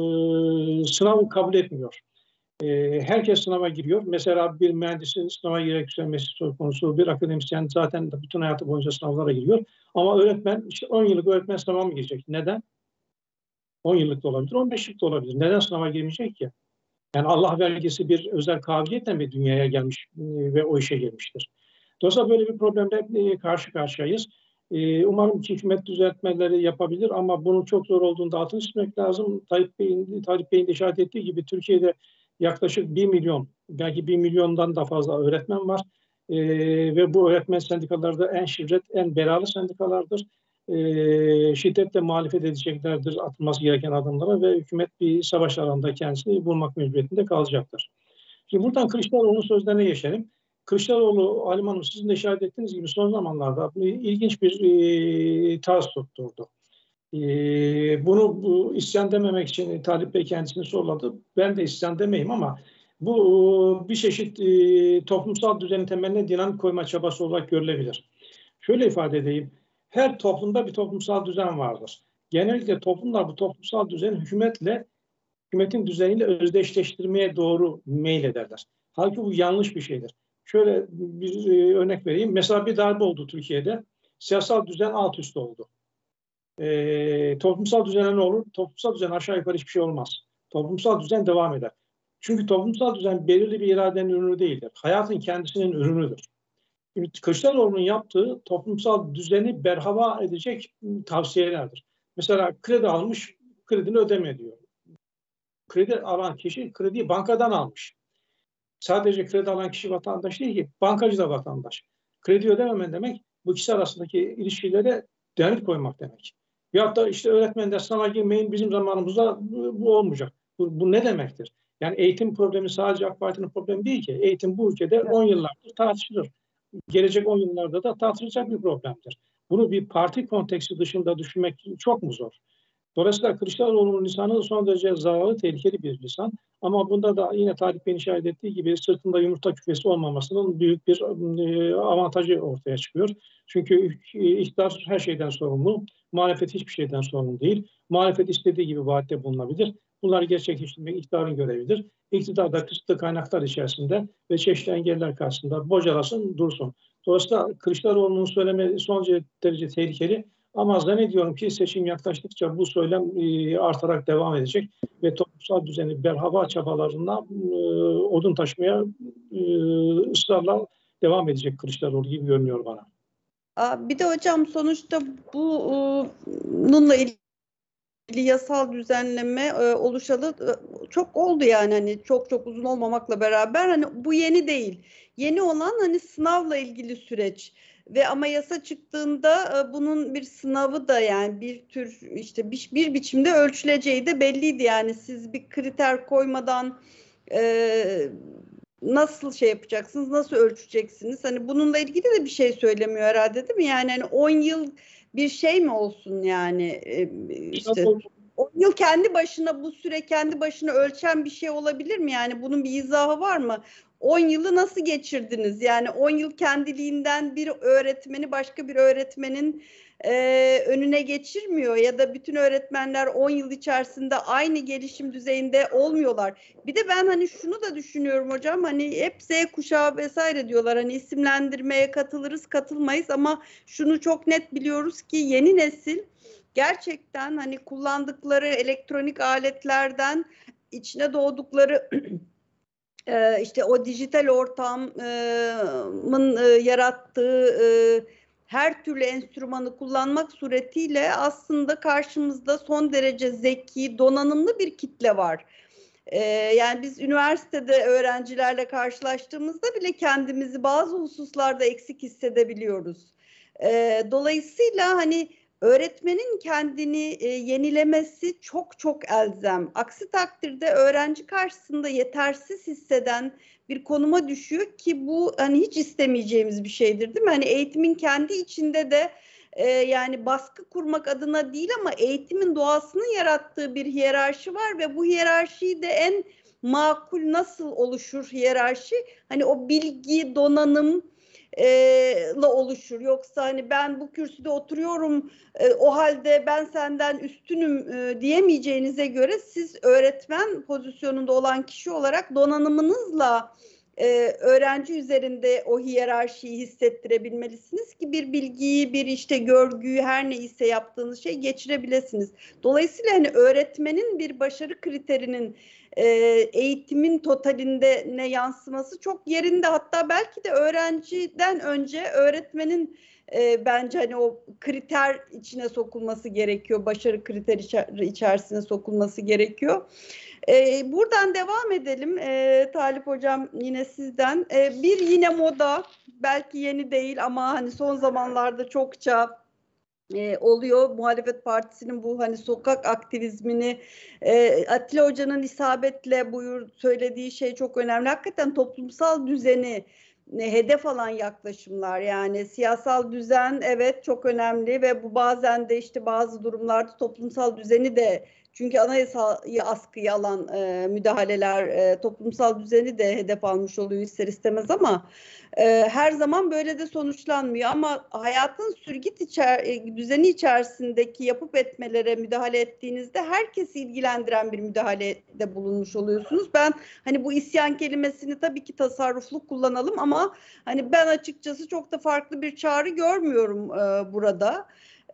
sınavı kabul etmiyor. Herkes sınava giriyor. Mesela bir mühendisin sınava girerek yükselmesi söz konusu, bir akademisyen zaten bütün hayatı boyunca sınavlara giriyor. Ama öğretmen, işte 10 yıllık öğretmen sınava mı girecek? Neden? 10 yıllık da olabilir, 15 yıllık da olabilir. Neden sınava girmeyecek ki? Yani Allah vergisi bir özel kabiliyetle mi dünyaya gelmiş ve o işe girmiştir? Dolayısıyla böyle bir problemle karşı karşıyayız. Umarım ki hükümet düzeltmeleri yapabilir ama bunun çok zor olduğunu da altını çizmek lazım. Tayyip Bey'in de işaret ettiği gibi Türkiye'de yaklaşık 1 milyon, belki 1 milyondan da fazla öğretmen var. Ve bu öğretmen sendikaları da en şiddet, en belalı sendikalardır. Şiddetle muhalefet edeceklerdir atılması gereken adımlara ve hükümet bir savaş alanında kendisini bulmak mecburiyetinde kalacaktır. Şimdi buradan Kılıçdaroğlu'nun sözlerine geçelim. Kılıçdaroğlu, Halim Hanım sizin de işaret ettiğiniz gibi son zamanlarda ilginç bir tarz tutturdu. Bunu isyan dememek için Talip Bey kendisini soruladı. Ben de isyan demeyeyim ama bu bir çeşit toplumsal düzenin temeline dinamik koyma çabası olarak görülebilir. Şöyle ifade edeyim. Her toplumda bir toplumsal düzen vardır. Genellikle toplumlar bu toplumsal düzeni hükümetin düzeniyle özdeşleştirmeye doğru meylederler. Halbuki bu yanlış bir şeydir. Şöyle bir örnek vereyim. Mesela bir darbe oldu Türkiye'de. Siyasal düzen alt üst oldu. Toplumsal düzene ne olur? Toplumsal düzen aşağı yukarı hiçbir şey olmaz. Toplumsal düzen devam eder. Çünkü toplumsal düzen belirli bir iradenin ürünü değildir. Hayatın kendisinin ürünüdür. Kılıçdaroğlu'nun yaptığı toplumsal düzeni berhava edecek tavsiyelerdir. Mesela kredi almış, kredini ödeme diyor. Kredi alan kişi krediyi bankadan almış. Sadece kredi alan kişi vatandaş değil ki, bankacı da vatandaş. Kredi ödememen demek bu ikisi arasındaki ilişkilere dinamik koymak demek. Ya da işte öğretmenler sınava girmeyin, bizim zamanımızda bu olmayacak. Bu ne demektir? Yani eğitim problemi sadece AK Parti'nin problemi değil ki. Eğitim bu ülkede 10 yıllardır tartışılır. Gelecek 10 yıllarda da tartışılacak bir problemdir. Bunu bir parti konteksti dışında düşünmek çok mu zor? Dolayısıyla Kılıçdaroğlu'nun lisanı son derece zararlı, tehlikeli bir lisan. Ama bunda da yine Talip Bey'in işaret ettiği gibi sırtında yumurta küfesi olmamasının büyük bir avantajı ortaya çıkıyor. Çünkü iktidar her şeyden sorumlu, muhalefet hiçbir şeyden sorumlu değil. Muhalefet istediği gibi vaatte bulunabilir. Bunları gerçekleştirmek iktidarın görevidir. İktidar da kısıtlı kaynaklar içerisinde ve çeşitli engeller karşısında bocalasın, dursun. Dolayısıyla Kılıçdaroğlu'nun söylemi son derece tehlikeli. Ama zannediyorum ki seçim yaklaştıkça bu söylem artarak devam edecek ve toplumsal düzeni berhava çabalarına odun taşımaya ısrarla devam edecek Kılıçdaroğlu gibi görünüyor bana. Bir de hocam sonuçta bununla ilgili yasal düzenleme oluşalı çok oldu yani hani çok uzun olmamakla beraber hani bu yeni değil. Yeni olan hani sınavla ilgili süreç ve ama yasa çıktığında bunun bir sınavı da yani bir tür işte bir biçimde ölçüleceği de belliydi yani siz bir kriter koymadan nasıl şey yapacaksınız, nasıl ölçeceksiniz? Hani bununla ilgili de bir şey söylemiyor herhalde değil mi? Yani hani 10 yıl bir şey mi olsun yani işte 10 yıl kendi başına bu süre kendi başına ölçen bir şey olabilir mi? Yani bunun bir izahı var mı? 10 yılı nasıl geçirdiniz? Yani 10 yıl kendiliğinden bir öğretmeni başka bir öğretmenin önüne geçirmiyor ya da bütün öğretmenler 10 yıl içerisinde aynı gelişim düzeyinde olmuyorlar. Bir de ben hani şunu da düşünüyorum hocam hani hep Z kuşağı vesaire diyorlar hani isimlendirmeye katılırız katılmayız ama şunu çok net biliyoruz ki yeni nesil gerçekten hani kullandıkları elektronik aletlerden içine doğdukları işte o dijital ortamın yarattığı her türlü enstrümanı kullanmak suretiyle aslında karşımızda son derece zeki, donanımlı bir kitle var. Yani biz üniversitede öğrencilerle karşılaştığımızda bile kendimizi bazı hususlarda eksik hissedebiliyoruz. Dolayısıyla hani öğretmenin kendini yenilemesi çok elzem. Aksi takdirde öğrenci karşısında yetersiz hisseden bir konuma düşüyor ki bu hani hiç istemeyeceğimiz bir şeydir değil mi? Hani eğitimin kendi içinde de yani baskı kurmak adına değil ama eğitimin doğasının yarattığı bir hiyerarşi var ve bu hiyerarşiyi de en makul nasıl oluşur hiyerarşi? Hani o bilgi, donanım la oluşur. Yoksa hani ben bu kürsüde oturuyorum o halde ben senden üstünüm diyemeyeceğinize göre siz öğretmen pozisyonunda olan kişi olarak donanımınızla öğrenci üzerinde o hiyerarşiyi hissettirebilmelisiniz ki bir bilgiyi, bir işte görgüyü her neyse yaptığınız şey geçirebilirsiniz. Dolayısıyla hani öğretmenin bir başarı kriterinin eğitimin totalinde ne yansıması çok yerinde. Hatta belki de öğrenciden önce öğretmenin bence hani o kriter içine sokulması gerekiyor. Başarı kriteri içerisine sokulması gerekiyor. Buradan devam edelim. Talip Hocam yine sizden. Bir yine moda, belki yeni değil ama hani son zamanlarda çokça oluyor. Muhalefet Partisi'nin bu hani sokak aktivizmini Atilla Hoca'nın isabetle söylediği şey çok önemli. Hakikaten toplumsal düzeni hedef alan yaklaşımlar yani siyasal düzen evet çok önemli ve bu bazen de işte bazı durumlarda toplumsal düzeni de çünkü anayasayı askıya alan müdahaleler toplumsal düzeni de hedef almış oluyor ister istemez ama her zaman böyle de sonuçlanmıyor ama hayatın düzeni içerisindeki yapıp etmelere müdahale ettiğinizde herkesi ilgilendiren bir müdahalede bulunmuş oluyorsunuz. Ben hani bu isyan kelimesini tabii ki tasarruflu kullanalım ama hani ben açıkçası çok da farklı bir çağrı görmüyorum burada.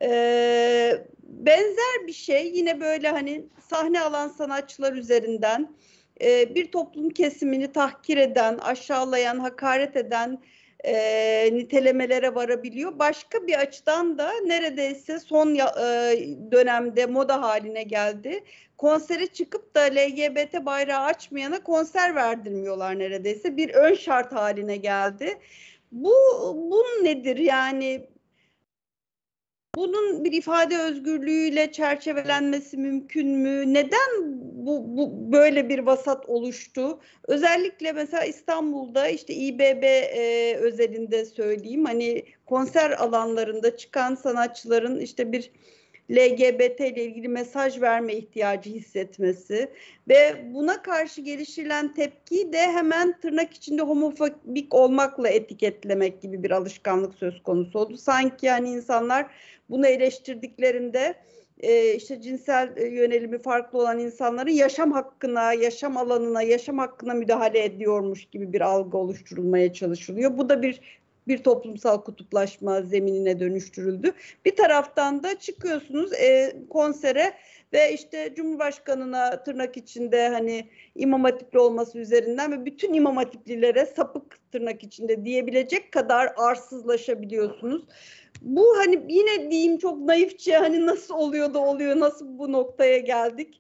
Benzer bir şey yine böyle hani sahne alan sanatçılar üzerinden bir toplum kesimini tahkir eden, aşağılayan, hakaret eden nitelemelere varabiliyor. Başka bir açıdan da neredeyse son dönemde moda haline geldi. Konsere çıkıp da LGBT bayrağı açmayana konser verdirmiyorlar neredeyse. Bir ön şart haline geldi. Bu nedir yani? Bunun bir ifade özgürlüğüyle çerçevelenmesi mümkün mü? Neden bu böyle bir vasat oluştu? Özellikle mesela İstanbul'da işte İBB özelinde söyleyeyim hani konser alanlarında çıkan sanatçıların işte bir LGBT ile ilgili mesaj verme ihtiyacı hissetmesi ve buna karşı geliştirilen tepkiyi de hemen tırnak içinde homofobik olmakla etiketlemek gibi bir alışkanlık söz konusu oldu. Sanki yani insanlar bunu eleştirdiklerinde işte cinsel yönelimi farklı olan insanların yaşam hakkına, yaşam alanına, yaşam hakkına müdahale ediyormuş gibi bir algı oluşturulmaya çalışılıyor. Bu da bir toplumsal kutuplaşma zeminine dönüştürüldü. Bir taraftan da çıkıyorsunuz konsere ve işte Cumhurbaşkanı'na tırnak içinde hani İmam Hatipli olması üzerinden ve bütün İmam Hatiplilere sapık tırnak içinde diyebilecek kadar arsızlaşabiliyorsunuz. Bu hani yine diyeyim çok naifçe hani nasıl oluyor da oluyor, nasıl bu noktaya geldik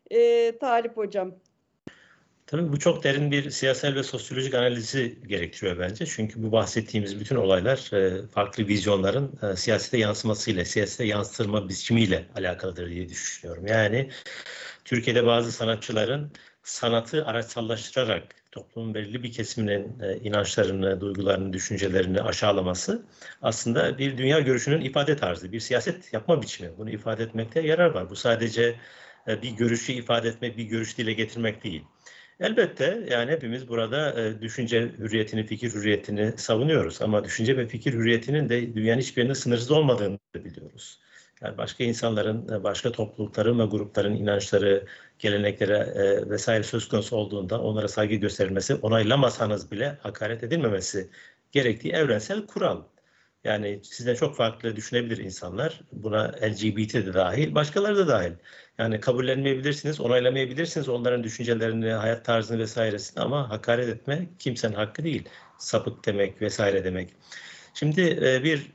Talip Hocam? Tabii bu çok derin bir siyasal ve sosyolojik analizi gerektiriyor bence. Çünkü bu bahsettiğimiz bütün olaylar farklı vizyonların siyasete yansımasıyla, siyasete yansıtılma biçimiyle alakalıdır diye düşünüyorum. Yani Türkiye'de bazı sanatçıların sanatı araçsallaştırarak toplumun belirli bir kesiminin inançlarını, duygularını, düşüncelerini aşağılaması aslında bir dünya görüşünün ifade tarzı, bir siyaset yapma biçimi. Bunu ifade etmekte yarar var. Bu sadece bir görüşü ifade etmek, bir görüş dile getirmek değil. Elbette yani hepimiz burada düşünce hürriyetini, fikir hürriyetini savunuyoruz. Ama düşünce ve fikir hürriyetinin de dünyanın hiçbirinde sınırsız olmadığını biliyoruz. Yani başka insanların, başka toplulukların ve grupların inançları, gelenekleri vesaire söz konusu olduğunda onlara saygı gösterilmesi, onaylamasanız bile hakaret edilmemesi gerektiği evrensel kural. Yani sizden çok farklı düşünebilir insanlar. Buna LGBT de dahil, başkaları da dahil. Yani kabullenmeyebilirsiniz, onaylamayabilirsiniz onların düşüncelerini, hayat tarzını vesairesini ama hakaret etme kimsenin hakkı değil. Sapık demek vesaire demek. Şimdi bir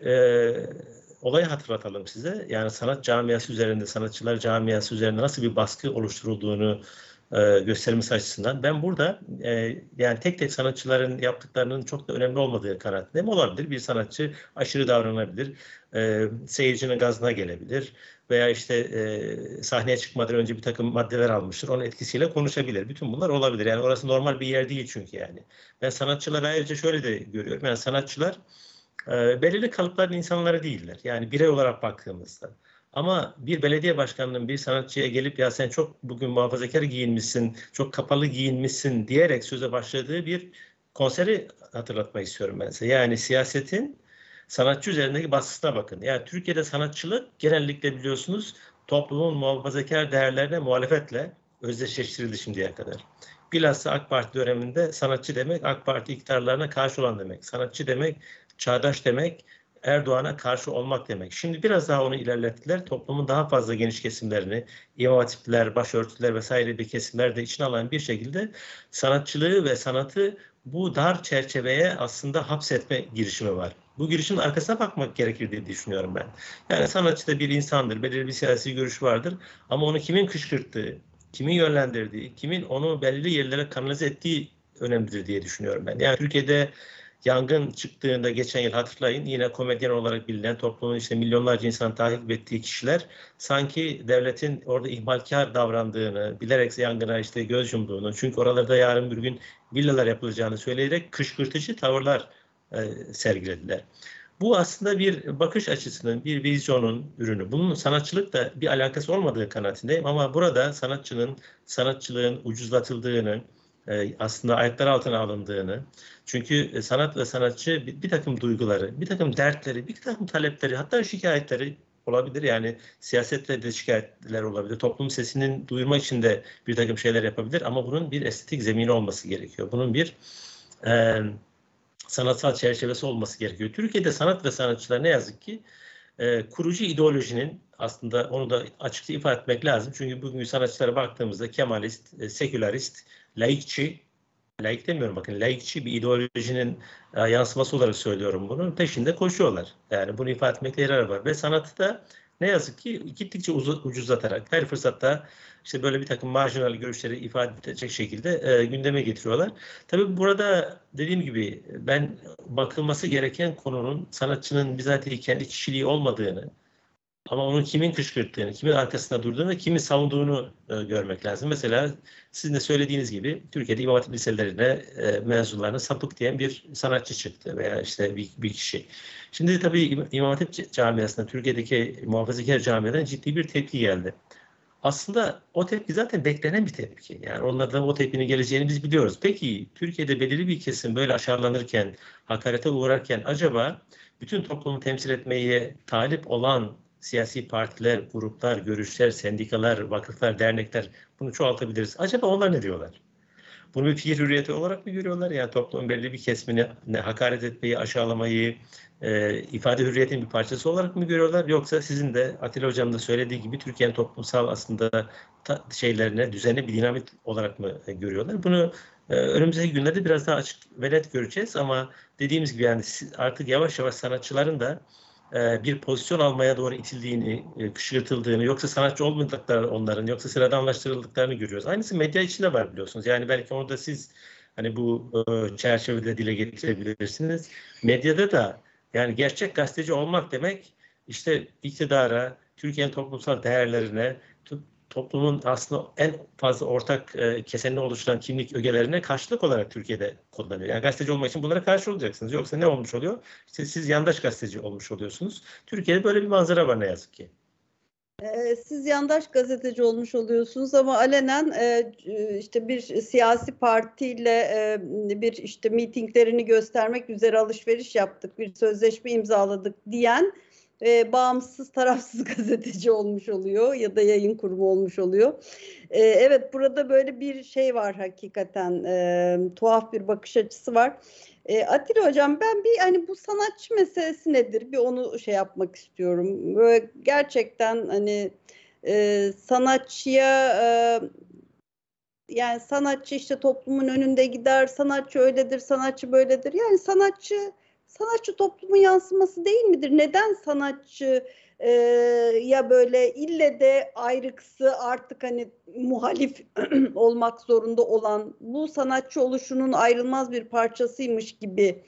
olayı hatırlatalım size. Yani sanat camiası üzerinde, sanatçılar camiası üzerinde nasıl bir baskı oluşturulduğunu göstermesi açısından ben burada yani tek tek sanatçıların yaptıklarının çok da önemli olmadığı kanaatindeyim. Olabilir. Bir sanatçı aşırı davranabilir. Seyircinin gazına gelebilir. Veya işte sahneye çıkmadan önce bir takım maddeler almıştır. Onun etkisiyle konuşabilir. Bütün bunlar olabilir. Yani orası normal bir yer değil çünkü yani. Ben sanatçıları ayrıca şöyle de görüyorum. Yani sanatçılar belirli kalıpların insanları değiller. Yani birey olarak baktığımızda. Ama bir belediye başkanının bir sanatçıya gelip ya sen çok bugün muhafazakar giyinmişsin, çok kapalı giyinmişsin diyerek söze başladığı bir konseri hatırlatmak istiyorum ben size. Yani siyasetin sanatçı üzerindeki baskısına bakın. Yani Türkiye'de sanatçılık genellikle biliyorsunuz toplumun muhafazakar değerlerine muhalefetle özdeşleştirildi şimdiye kadar. Bilhassa AK Parti döneminde sanatçı demek AK Parti iktidarlarına karşı olan demek. Sanatçı demek çağdaş demek, Erdoğan'a karşı olmak demek. Şimdi biraz daha onu ilerlettiler. Toplumun daha fazla geniş kesimlerini, imam hatipler, başörtüler vesaire bir kesimler de içine alan bir şekilde sanatçılığı ve sanatı bu dar çerçeveye aslında hapsetme girişimi var. Bu girişimin arkasına bakmak gerekir diye düşünüyorum ben. Yani sanatçı da bir insandır, belirli bir siyasi görüş vardır ama onu kimin kışkırttığı, kimin yönlendirdiği, kimin onu belirli yerlere kanalize ettiği önemlidir diye düşünüyorum ben. Yani Türkiye'de yangın çıktığında geçen yıl hatırlayın yine komedyen olarak bilinen toplumun işte milyonlarca insan takip ettiği kişiler sanki devletin orada ihmalkar davrandığını, bilerek yangına işte göz yumduğunu, çünkü oralarda yarın bir gün villalar yapılacağını söyleyerek kışkırtıcı tavırlar sergilediler. Bu aslında bir bakış açısının, bir vizyonun ürünü. Bunun sanatçılıkla bir alakası olmadığı kanaatindeyim ama burada sanatçılığın ucuzlatıldığını, aslında ayaklar altına alındığını, çünkü sanat ve sanatçı bir takım duyguları, bir takım dertleri, bir takım talepleri, hatta şikayetleri olabilir. Yani siyasetle de şikayetler olabilir. Toplum sesinin duyurmak için de bir takım şeyler yapabilir ama bunun bir estetik zemini olması gerekiyor. Bunun bir sanatsal çerçevesi olması gerekiyor. Türkiye'de sanat ve sanatçılar ne yazık ki kurucu ideolojinin aslında onu da açıkça ifade etmek lazım. Çünkü bugün sanatçılara baktığımızda Kemalist, sekülerist, laikçi, laik demiyorum bakın, laikçi bir ideolojinin yansıması olarak söylüyorum bunu. Peşinde koşuyorlar. Yani bunu ifade etmekte yarar var. Ve sanatı da ne yazık ki gittikçe ucuzlatarak her fırsatta işte böyle bir takım marjinal görüşleri ifade edecek şekilde gündeme getiriyorlar. Tabii burada dediğim gibi ben bakılması gereken konunun sanatçının bizatihi kendi kişiliği olmadığını, Ama onun kimin kışkırttığını, kimin arkasında durduğunu ve kimin savunduğunu görmek lazım. Mesela sizin de söylediğiniz gibi Türkiye'de İmam Hatip liselerine mezunlarına sapık diyen bir sanatçı çıktı veya işte bir kişi. Şimdi tabii İmam Hatip camiasında, Türkiye'deki muhafazakar camiadan ciddi bir tepki geldi. Aslında o tepki zaten beklenen bir tepki. Yani onlardan o tepkinin geleceğini biz biliyoruz. Peki Türkiye'de belirli bir kesim böyle aşağılanırken, hakarete uğrarken acaba bütün toplumu temsil etmeye talip olan siyasi partiler, gruplar, görüşler, sendikalar, vakıflar, dernekler bunu çoğaltabiliriz. Acaba onlar ne diyorlar? Bunu bir fikir hürriyeti olarak mı görüyorlar? Yani toplumun belli bir kesimini hakaret etmeyi, aşağılamayı, ifade hürriyetinin bir parçası olarak mı görüyorlar? Yoksa sizin de Atilla Hocam da söylediği gibi Türkiye'nin toplumsal aslında şeylerine, düzenli bir dinamik olarak mı görüyorlar? Bunu önümüzdeki günlerde biraz daha açık ve net göreceğiz ama dediğimiz gibi yani artık yavaş yavaş sanatçıların da bir pozisyon almaya doğru itildiğini, kışkırtıldığını, yoksa sanatçı olmadıkları onların, yoksa sıradanlaştırıldıklarını görüyoruz. Aynısı medya içinde var biliyorsunuz. Yani belki onu da siz hani bu çerçevede dile getirebilirsiniz. Medyada da yani gerçek gazeteci olmak demek işte iktidara, Türkiye'nin toplumsal değerlerine, toplumun aslında en fazla ortak kesenini oluşturan kimlik ögelerine karşılık olarak Türkiye'de kullanıyor. Yani gazeteci olmak için bunlara karşı olacaksınız. Yoksa ne olmuş oluyor? İşte siz yandaş gazeteci olmuş oluyorsunuz. Türkiye'de böyle bir manzara var ne yazık ki. Siz yandaş gazeteci olmuş oluyorsunuz ama alenen işte bir siyasi partiyle bir işte mitinglerini göstermek üzere alışveriş yaptık, bir sözleşme imzaladık diyen bağımsız, tarafsız gazeteci olmuş oluyor ya da yayın kurumu olmuş oluyor. Evet, burada böyle bir şey var hakikaten, tuhaf bir bakış açısı var. Atilla Hocam, ben bir hani bu sanatçı meselesi nedir? Bir onu şey yapmak istiyorum. Böyle gerçekten hani sanatçıya yani sanatçı işte toplumun önünde gider, sanatçı öyledir, sanatçı böyledir. Yani sanatçı toplumun yansıması değil midir? Neden sanatçı ya böyle ille de ayrıksı artık hani muhalif olmak zorunda olan bu sanatçı oluşunun ayrılmaz bir parçasıymış gibi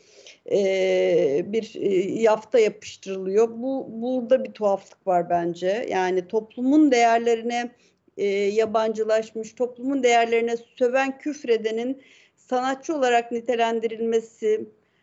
bir yafta yapıştırılıyor. Burada bir tuhaflık var bence. Yani toplumun değerlerine yabancılaşmış, toplumun değerlerine söven, küfredenin sanatçı olarak nitelendirilmesi,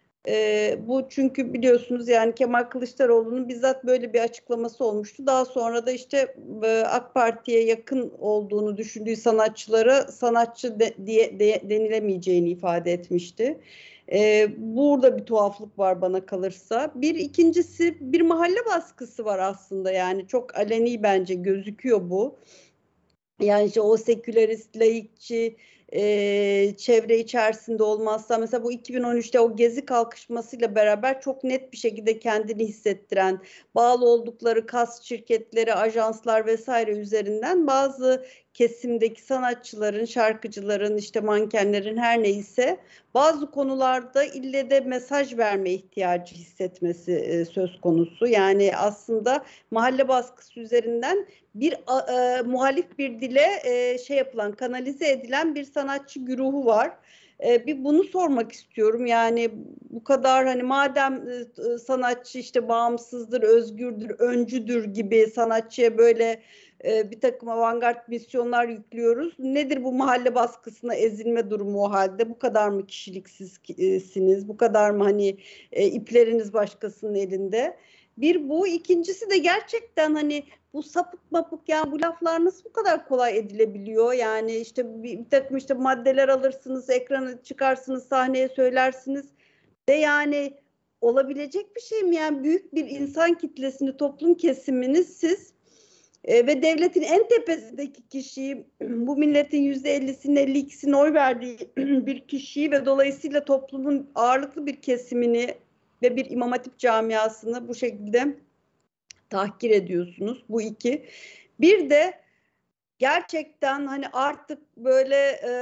bu çünkü biliyorsunuz yani Kemal Kılıçdaroğlu'nun bizzat böyle bir açıklaması olmuştu. Daha sonra da işte AK Parti'ye yakın olduğunu düşündüğü sanatçılara sanatçı diye denilemeyeceğini ifade etmişti. Burada bir tuhaflık var bana kalırsa. Bir ikincisi, bir mahalle baskısı var aslında, yani çok aleni bence gözüküyor bu. Yani işte o sekülerist, laikçi çevre içerisinde olmazsa, mesela bu 2013'te o Gezi kalkışmasıyla beraber çok net bir şekilde kendini hissettiren, bağlı oldukları kas şirketleri, ajanslar vesaire üzerinden bazı kesimdeki sanatçıların, şarkıcıların, işte mankenlerin, her neyse bazı konularda ille de mesaj verme ihtiyacı hissetmesi söz konusu. Yani aslında mahalle baskısı üzerinden bir muhalif bir dile şey yapılan, kanalize edilen bir sanatçı güruhu var. Bir bunu sormak istiyorum. Yani bu kadar hani madem sanatçı işte bağımsızdır, özgürdür, öncüdür gibi sanatçıya böyle bir takım avantgard misyonlar yüklüyoruz. Nedir bu mahalle baskısına ezilme durumu o halde? Bu kadar mı kişiliksizsiniz? Bu kadar mı hani ipleriniz başkasının elinde? Bir bu. İkincisi de gerçekten hani bu sapık mapık, yani bu laflar nasıl bu kadar kolay edilebiliyor? Yani işte bir takım işte maddeler alırsınız, ekrana çıkarsınız, sahneye söylersiniz de yani olabilecek bir şey mi? Yani büyük bir insan kitlesini, toplum kesimini siz ve devletin en tepesindeki kişiyi, bu milletin %50'sinin 52'sinin oy verdiği bir kişiyi ve dolayısıyla toplumun ağırlıklı bir kesimini ve bir İmam Hatip camiasını bu şekilde tahkir ediyorsunuz. Bu iki. Bir de gerçekten hani artık böyle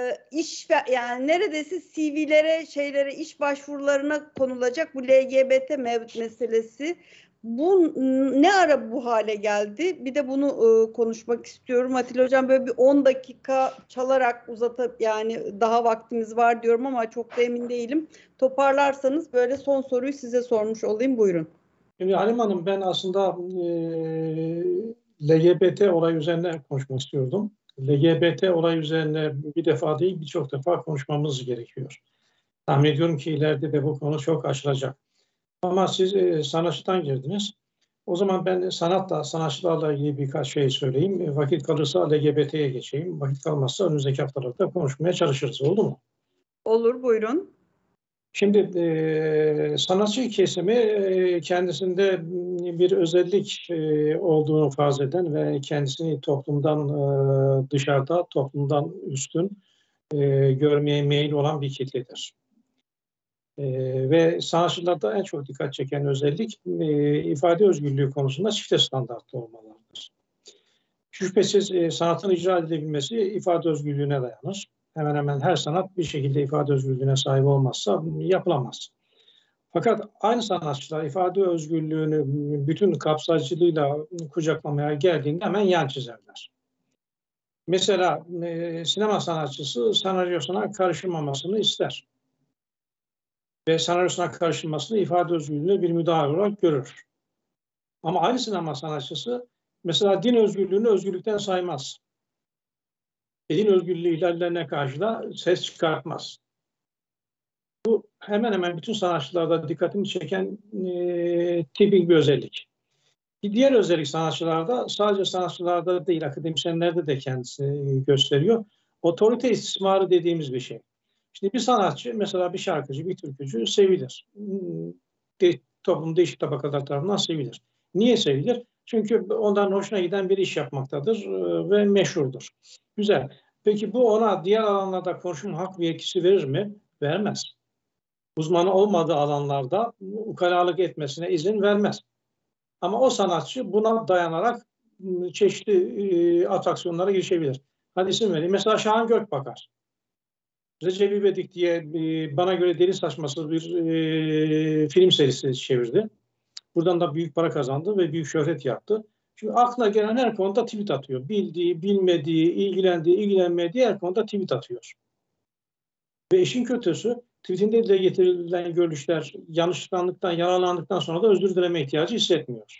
yani neredeyse CV'lere, şeylere, iş başvurularına konulacak bu LGBT meselesi. Bu ne ara bu hale geldi? Bir de bunu konuşmak istiyorum. Atilla Hocam, böyle bir 10 dakika çalarak uzatıp, yani daha vaktimiz var diyorum ama çok da emin değilim. Toparlarsanız böyle son soruyu size sormuş olayım. Buyurun. Şimdi Halim Hanım, ben aslında LGBT olayı üzerine konuşmak istiyordum. LGBT olayı üzerine bir defa değil birçok defa konuşmamız gerekiyor. Tahmin ediyorum ki ileride de bu konu çok açılacak. Ama siz sanatçıdan girdiniz. O zaman ben sanatla, sanatçılarla ilgili birkaç şey söyleyeyim. Vakit kalırsa LGBT'ye geçeyim. Vakit kalmazsa önümüzdeki haftalarda konuşmaya çalışırız. Oldu mu? Olur, buyurun. Şimdi sanatçı kesimi kendisinde bir özellik olduğunu farz eden ve kendisini toplumdan dışarıda, toplumdan üstün görmeye meyil olan bir kitledir. Ve sanatçılarda en çok dikkat çeken özellik ifade özgürlüğü konusunda çifte standartlı olmalarıdır. Şüphesiz sanatın icra edilebilmesi ifade özgürlüğüne dayanır. Hemen hemen her sanat bir şekilde ifade özgürlüğüne sahip olmazsa yapılamaz. Fakat aynı sanatçılar ifade özgürlüğünü bütün kapsayıcılığıyla kucaklamaya geldiğinde hemen yan çizerler. Mesela sinema sanatçısı senaryosuna karışılmamasını ister. Ve senaryosuna karışılmasını ifade özgürlüğüne bir müdahale olarak görür. Ama aynı sinema sanatçısı mesela din özgürlüğünü özgürlükten saymaz. Din özgürlüğü ihlallerine karşı da ses çıkartmaz. Bu hemen hemen bütün sanatçılarda dikkatimi çeken tipik bir özellik. Bir diğer özellik sanatçılarda, sadece sanatçılarda değil, akademisyenlerde de kendisini gösteriyor. Otorite istismarı dediğimiz bir şey. Şimdi bir sanatçı, mesela bir şarkıcı, bir türkücü sevilir. Toplumun değişik tabakalar tarafından sevilir. Niye sevilir? Çünkü ondan hoşuna giden bir iş yapmaktadır ve meşhurdur. Güzel. Peki bu ona diğer alanlarda konuşma hak ve yetkisi verir mi? Vermez. Uzmanı olmadığı alanlarda ukalalık etmesine izin vermez. Ama o sanatçı buna dayanarak çeşitli atraksiyonlara girişebilir. Hadi isim vereyim. Mesela Şahan Gökbakar. Recep İvedik diye bana göre deli saçması bir film serisi çevirdi. Buradan da büyük para kazandı ve büyük şöhret yaptı. Şimdi aklına gelen her konuda tweet atıyor. Bildiği, bilmediği, ilgilendiği, ilgilenmediği her konuda tweet atıyor. Ve işin kötüsü tweetinde dile getirilen görüşler yanlışlıktan, yaralandıktan sonra da özür dileme ihtiyacı hissetmiyor.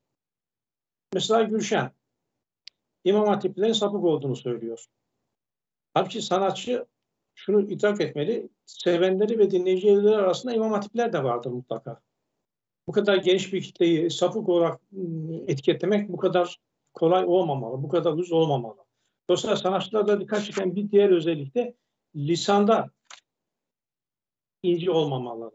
Mesela Gülşen, İmam Hatiplerin sapık olduğunu söylüyor. Halbuki sanatçı şunu idrak etmeli, sevenleri ve dinleyicileri arasında İmam Hatipler de vardır mutlaka. Bu kadar geniş bir kitleyi sapık olarak etiketlemek bu kadar kolay olmamalı, bu kadar ucuz olmamalı. Dolayısıyla sanatçılarda dikkat çeken bir diğer özellik de lisanda ince olmamalı.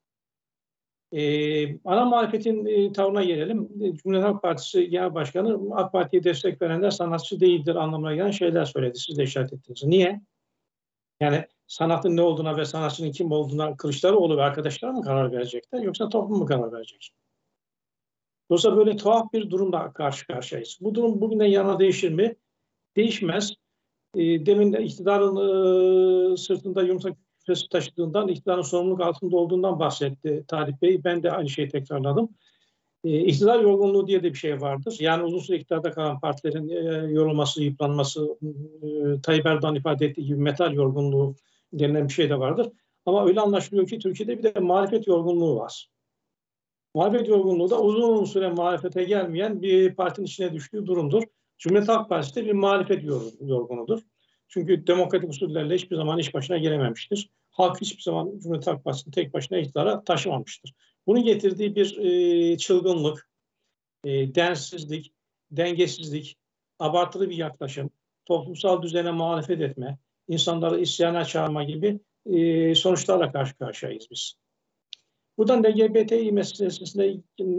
Ana muhalefetin tavrına gelelim. Cumhuriyet Halk Partisi Genel Başkanı AK Parti'ye destek verenler sanatçı değildir anlamına gelen şeyler söyledi. Siz de işaret ettiniz. Niye? Yani sanatın ne olduğuna ve sanatçının kim olduğuna Kılıçdaroğlu ve arkadaşlar mı karar verecekler yoksa toplum mu karar verecek? Dolayısıyla böyle tuhaf bir durumla karşı karşıyayız. Bu durum bugünden yana değişir mi? Değişmez. Demin de iktidarın sırtında yumuşak küfesi taşıdığından, iktidarın sorumluluk altında olduğundan bahsetti Talip Bey. Ben de aynı şeyi tekrarladım. İktidar yorgunluğu diye de bir şey vardır. Yani uzun süre iktidarda kalan partilerin yorulması, yıpranması, Tayyip Erdoğan ifade ettiği gibi metal yorgunluğu denilen bir şey de vardır. Ama öyle anlaşılıyor ki Türkiye'de bir de muhalefet yorgunluğu var. Muhalefet yorgunluğu da uzun süre muhalefete gelmeyen bir partinin içine düştüğü durumdur. Cumhuriyet Halk Partisi de bir muhalefet yorgunudur. Çünkü demokratik usullerle hiçbir zaman iş başına gelememiştir. Halk hiçbir zaman Cumhuriyet Halk Partisi'ni tek başına iktidara taşımamıştır. Bunun getirdiği bir çılgınlık, densizlik, dengesizlik, abartılı bir yaklaşım, toplumsal düzene muhalefet etme, insanları isyana çağırma gibi sonuçlarla karşı karşıyayız biz. Buradan LGBTİ meselesine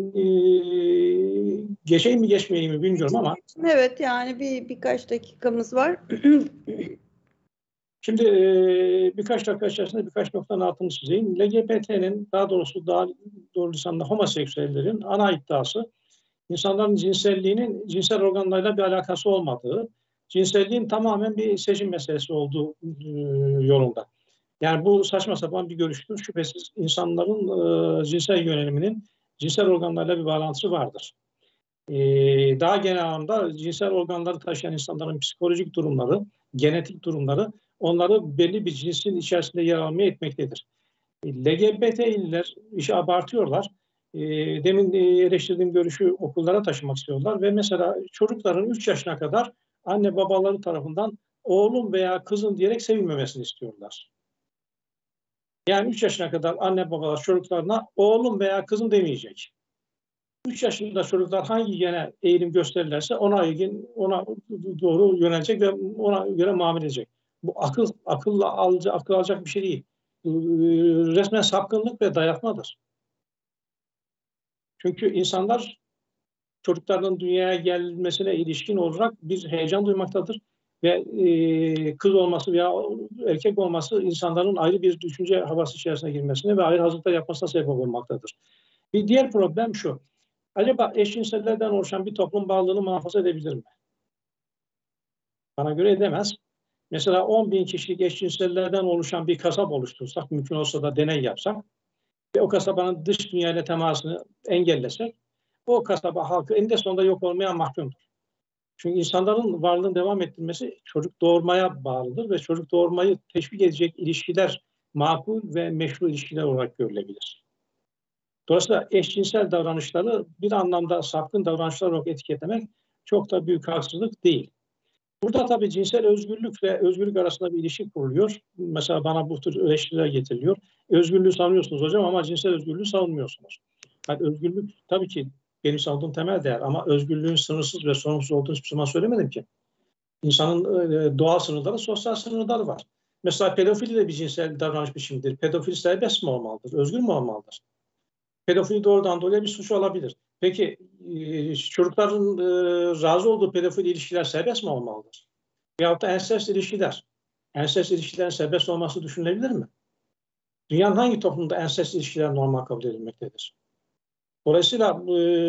geçeyim mi geçmeyeyim mi bilmiyorum ama. Evet, yani birkaç dakikamız var. Şimdi birkaç dakika içerisinde birkaç noktanın altını çizeyim. LGBT'nin daha doğrusu daha doğru lisanla homoseksüellerin ana iddiası insanların cinselliğinin cinsel organlarıyla bir alakası olmadığı, cinselliğin tamamen bir seçim meselesi olduğu yolunda. Yani bu saçma sapan bir görüştür. Şüphesiz insanların cinsel yöneliminin cinsel organlarla bir bağlantısı vardır. Daha genel anlamda cinsel organları taşıyan insanların psikolojik durumları, genetik durumları onları belli bir cinsin içerisinde yer almaya etmektedir. LGBT'liler işi abartıyorlar. Demin eleştirdiğim görüşü okullara taşımak istiyorlar ve mesela çocukların 3 yaşına kadar anne babaları tarafından oğlum veya kızım diyerek sevilmemesini istiyorlar. Yani 3 yaşına kadar anne babalar çocuklarına oğlum veya kızım demeyecek. 3 yaşında çocuklar hangi gene eğilim gösterirlerse ona doğru yönelecek ve ona göre muamele edecek. Bu akıl alacak bir şey değil. Resmen sapkınlık ve dayatmadır. Çünkü insanlar çocukların dünyaya gelmesine ilişkin olarak bir heyecan duymaktadır. Ve kız olması veya erkek olması insanların ayrı bir düşünce havası içerisine girmesine ve ayrı hazırlıklar yapmasına sebep olmaktadır. Bir diğer problem şu. Acaba eşcinsellerden oluşan bir toplum bağlılığını muhafaza edebilir mi? Bana göre edemez. Mesela 10.000 kişilik eşcinsellerden oluşan bir kasaba oluştursak, mümkün olsa da deney yapsak ve o kasabanın dış dünyayla temasını engellesek, o kasaba halkı eninde sonunda yok olmaya mahkumdur. Çünkü insanların varlığını devam ettirmesi çocuk doğurmaya bağlıdır ve çocuk doğurmayı teşvik edecek ilişkiler makul ve meşru ilişkiler olarak görülebilir. Dolayısıyla eşcinsel davranışları bir anlamda sapkın davranışlar olarak etiketlemek çok da büyük haksızlık değil. Burada tabii cinsel özgürlük ve özgürlük arasında bir ilişki kuruluyor. Mesela bana bu tür eleştiriler getiriliyor. Özgürlüğü savunuyorsunuz hocam ama cinsel özgürlüğü savunmuyorsunuz. Yani özgürlük tabii ki benim savunduğum temel değer ama özgürlüğün sınırsız ve sonsuz olduğunu hiçbir zaman söylemedim ki. İnsanın doğal sınırları, sosyal sınırları var. Mesela pedofili de bir cinsel davranış biçimidir. Pedofili serbest mi olmalıdır, özgür mü olmalıdır? Pedofili doğrudan dolayı bir suç olabilir. Peki çocukların razı olduğu pedofili ilişkiler serbest mi olmalıdır? Veyahut da ensest ilişkiler. Ensest ilişkilerin serbest olması düşünülebilir mi? Dünyanın hangi toplumunda ensest ilişkiler normal kabul edilmektedir? Dolayısıyla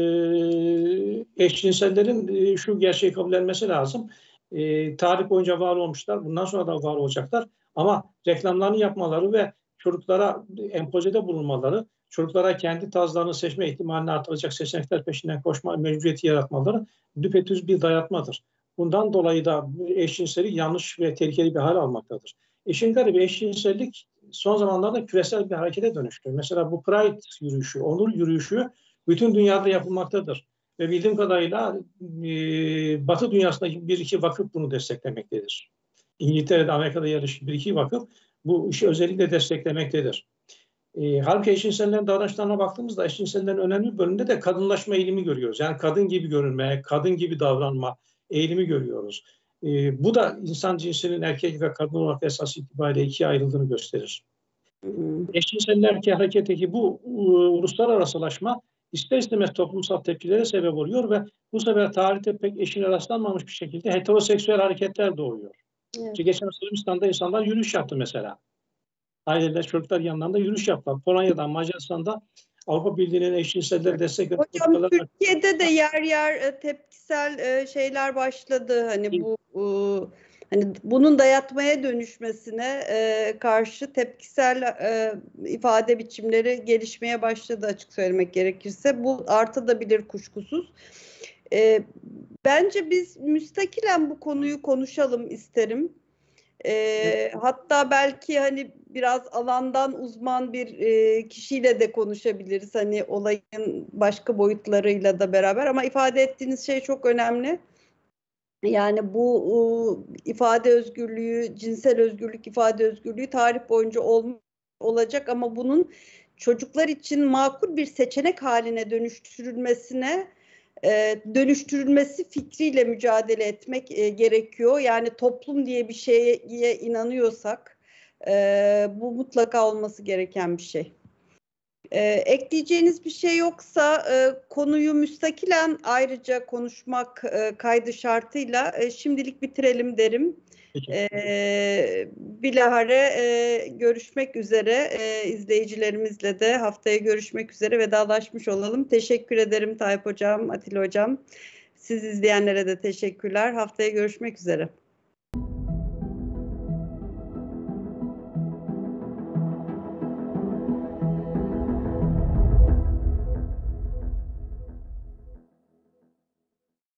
eşcinsellerin şu gerçeği kabul edilmesi lazım. Tarih boyunca var olmuşlar, bundan sonra da var olacaklar. Ama reklamlarını yapmaları ve çocuklara empozede bulunmaları, çocuklara kendi tarzlarını seçme ihtimalini artıracak seçenekler peşinden koşma mecburiyeti yaratmaları düpedüz bir dayatmadır. Bundan dolayı da eşcinsellik yanlış ve tehlikeli bir hal almaktadır. İşin garibi eşcinsellik son zamanlarda küresel bir harekete dönüştü. Mesela bu Pride yürüyüşü, onur yürüyüşü bütün dünyada yapılmaktadır. Ve bildiğim kadarıyla Batı dünyasındaki bir iki vakıf bunu desteklemektedir. İngiltere'de, Amerika'da yarışan bir iki vakıf bu işi özellikle desteklemektedir. Halbuki eşcinsellerin davranışlarına baktığımızda eşcinsellerin önemli bir bölümünde de kadınlaşma eğilimi görüyoruz. Yani kadın gibi görünme, kadın gibi davranma eğilimi görüyoruz. Bu da insan cinsinin erkek ve kadın olarak esas itibariyle ikiye ayrıldığını gösterir. Eşcinseller hareketteki bu uluslararasılaşma ister istemez toplumsal tepkilere sebep oluyor ve bu sefer tarihte pek eşine rastlanmamış bir şekilde heteroseksüel hareketler doğuyor. Evet. İşte geçen Sırbistan'da insanlar yürüyüş yaptı mesela. Aileler, çocuklar yanlarında yürüyüş yaptılar. Polonya'da, Macaristan'da Avrupa Birliği'nin eşcinselleri destek veren Hocam Türkiye'de de yer yer tepkisel şeyler başladı. Hani bu hani bunun dayatmaya dönüşmesine karşı tepkisel ifade biçimleri gelişmeye başladı açık söylemek gerekirse. Bu artabilir kuşkusuz. Bence biz müstakilen bu konuyu konuşalım isterim. Hatta belki hani biraz alandan uzman bir kişiyle de konuşabiliriz. Hani olayın başka boyutlarıyla da beraber ama ifade ettiğiniz şey çok önemli. Yani bu ifade özgürlüğü, cinsel özgürlük, ifade özgürlüğü tarih boyunca olacak ama bunun çocuklar için makul bir seçenek haline dönüştürülmesi fikriyle mücadele etmek gerekiyor. Yani toplum diye bir şeye inanıyorsak bu mutlaka olması gereken bir şey. Ekleyeceğiniz bir şey yoksa konuyu müstakilen ayrıca konuşmak kaydı şartıyla şimdilik bitirelim derim. Bilahare görüşmek üzere, izleyicilerimizle de haftaya görüşmek üzere vedalaşmış olalım. Teşekkür ederim Tayyip Hocam, Atilla Hocam. Siz izleyenlere de teşekkürler. Haftaya görüşmek üzere.